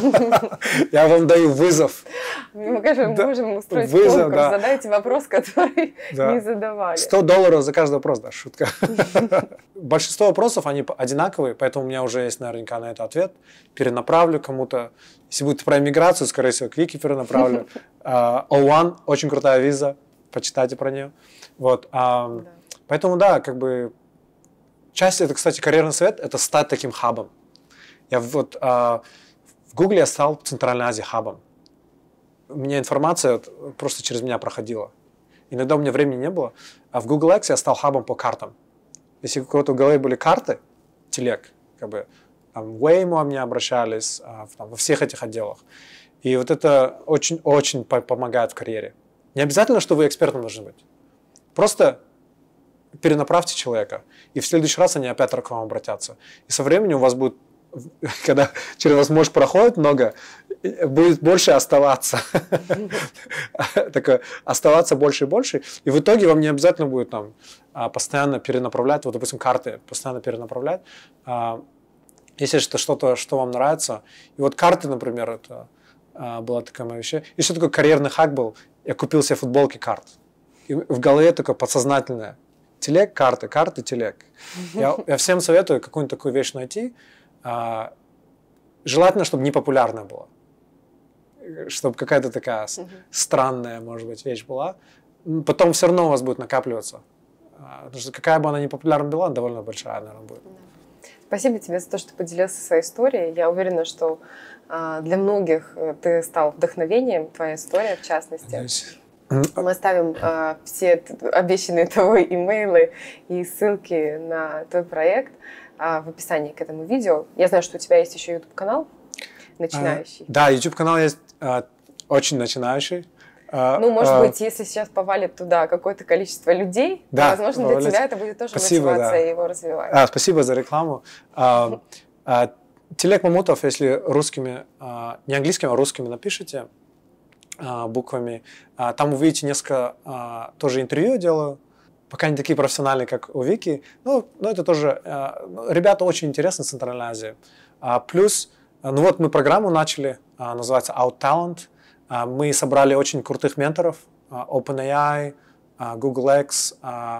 Я вам даю вызов. Мы, конечно, можем устроить конкурс. Задайте вопрос, который не задавали. сто долларов за каждый вопрос, да, шутка. Большинство вопросов, они одинаковые, поэтому у меня уже есть наверняка на это ответ. Перенаправлю кому-то. Если будет про иммиграцию, скорее всего, к Вике перенаправлю. о один, очень крутая виза, почитайте про нее. Вот. Поэтому, да, как бы... Часть, это, кстати, карьерный совет, это стать таким хабом. Я вот а, в Гугле я стал в Центральной Азии хабом. У меня информация вот, просто через меня проходила. Иногда у меня времени не было. А в Google X я стал хабом по картам. Если у кого-то в голове были карты, телег, как бы, там, в Waymo мне обращались, а, там, во всех этих отделах. И вот это очень-очень помогает в карьере. Не обязательно, что вы экспертом должны быть. Просто перенаправьте человека, и в следующий раз они опять к вам обратятся. И со временем у вас будет, когда через вас, может, проходит много, будет больше оставаться. Такое, оставаться больше и больше. И в итоге вам не обязательно будет там постоянно перенаправлять, вот, допустим, карты постоянно перенаправлять. Если это что-то, что вам нравится. И вот карты, например, это была такая моя вещь. И что такое карьерный хак был? Я купил себе футболки карт. И в голове такое подсознательное. Телег, карты, карты, телег. Я, я всем советую какую-нибудь такую вещь найти. А, желательно, чтобы не популярная была. Чтобы какая-то такая uh-huh. странная, может быть, вещь была. Потом все равно у вас будет накапливаться. А, потому что какая бы она ни популярна была, довольно большая, наверное, будет. Спасибо тебе за то, что поделился своей историей. Я уверена, что а, для многих ты стал вдохновением, твоя история в частности. Надеюсь. Мы оставим э, все обещанные тобой имейлы и ссылки на твой проект э, в описании к этому видео. Я знаю, что у тебя есть еще YouTube-канал начинающий. А, да, YouTube-канал есть э, очень начинающий. Э, ну, может э, быть, если сейчас повалит туда какое-то количество людей, да, то, возможно, повалить. Для тебя это будет тоже спасибо, мотивация да. его развивать. А, спасибо за рекламу. Э, э, Телег Мамутов, если русскими, э, не английскими, а русскими напишите, буквами. Там увидите несколько тоже интервью я делаю, пока не такие профессиональные, как у Вики. Ну, но это тоже... Ребята очень интересны в Центральной Азии. Плюс, ну вот мы программу начали, называется Out Talent. Мы собрали очень крутых менторов. OpenAI, Google X,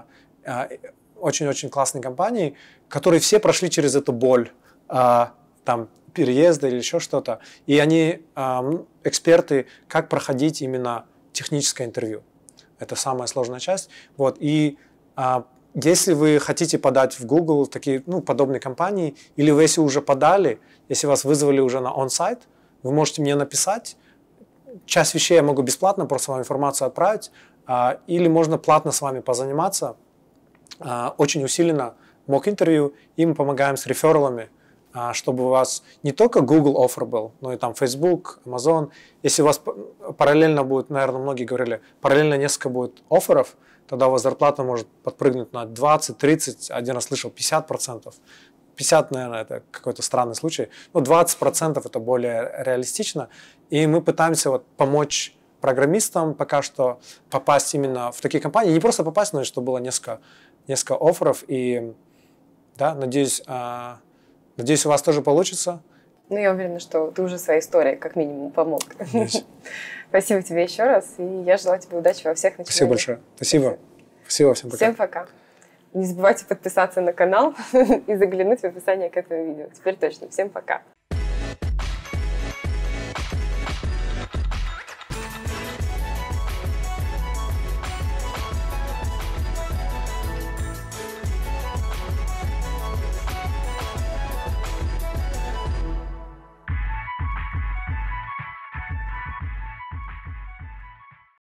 очень-очень классные компании, которые все прошли через эту боль. Там переезда или еще что-то. И они э, эксперты, как проходить именно техническое интервью. Это самая сложная часть. Вот. И э, если вы хотите подать в Google такие, ну, подобные компании, или вы если уже подали, если вас вызвали уже на on-site, вы можете мне написать. Часть вещей я могу бесплатно просто вам информацию отправить, э, или можно платно с вами позаниматься. Э, очень усиленно мок-интервью, и мы помогаем с рефералами, чтобы у вас не только Google оффер был, но и там Facebook, Amazon. Если у вас параллельно будет, наверное, многие говорили, параллельно несколько будет офферов, тогда у вас зарплата может подпрыгнуть на двадцать, тридцать, один раз слышал, пятьдесят процентов. пятьдесят, наверное, это какой-то странный случай. Но двадцать процентов это более реалистично. И мы пытаемся вот помочь программистам пока что попасть именно в такие компании. Не просто попасть, но и чтобы было несколько, несколько офферов. И да, надеюсь... Надеюсь, у вас тоже получится. Ну, я уверена, что ты уже своей историей как минимум помог. Спасибо тебе еще раз, и я желаю тебе удачи во всех начинаниях. Спасибо большое. Спасибо. Спасибо, всем пока. Всем пока. Не забывайте подписаться на канал и заглянуть в описание к этому видео. Теперь точно. Всем пока.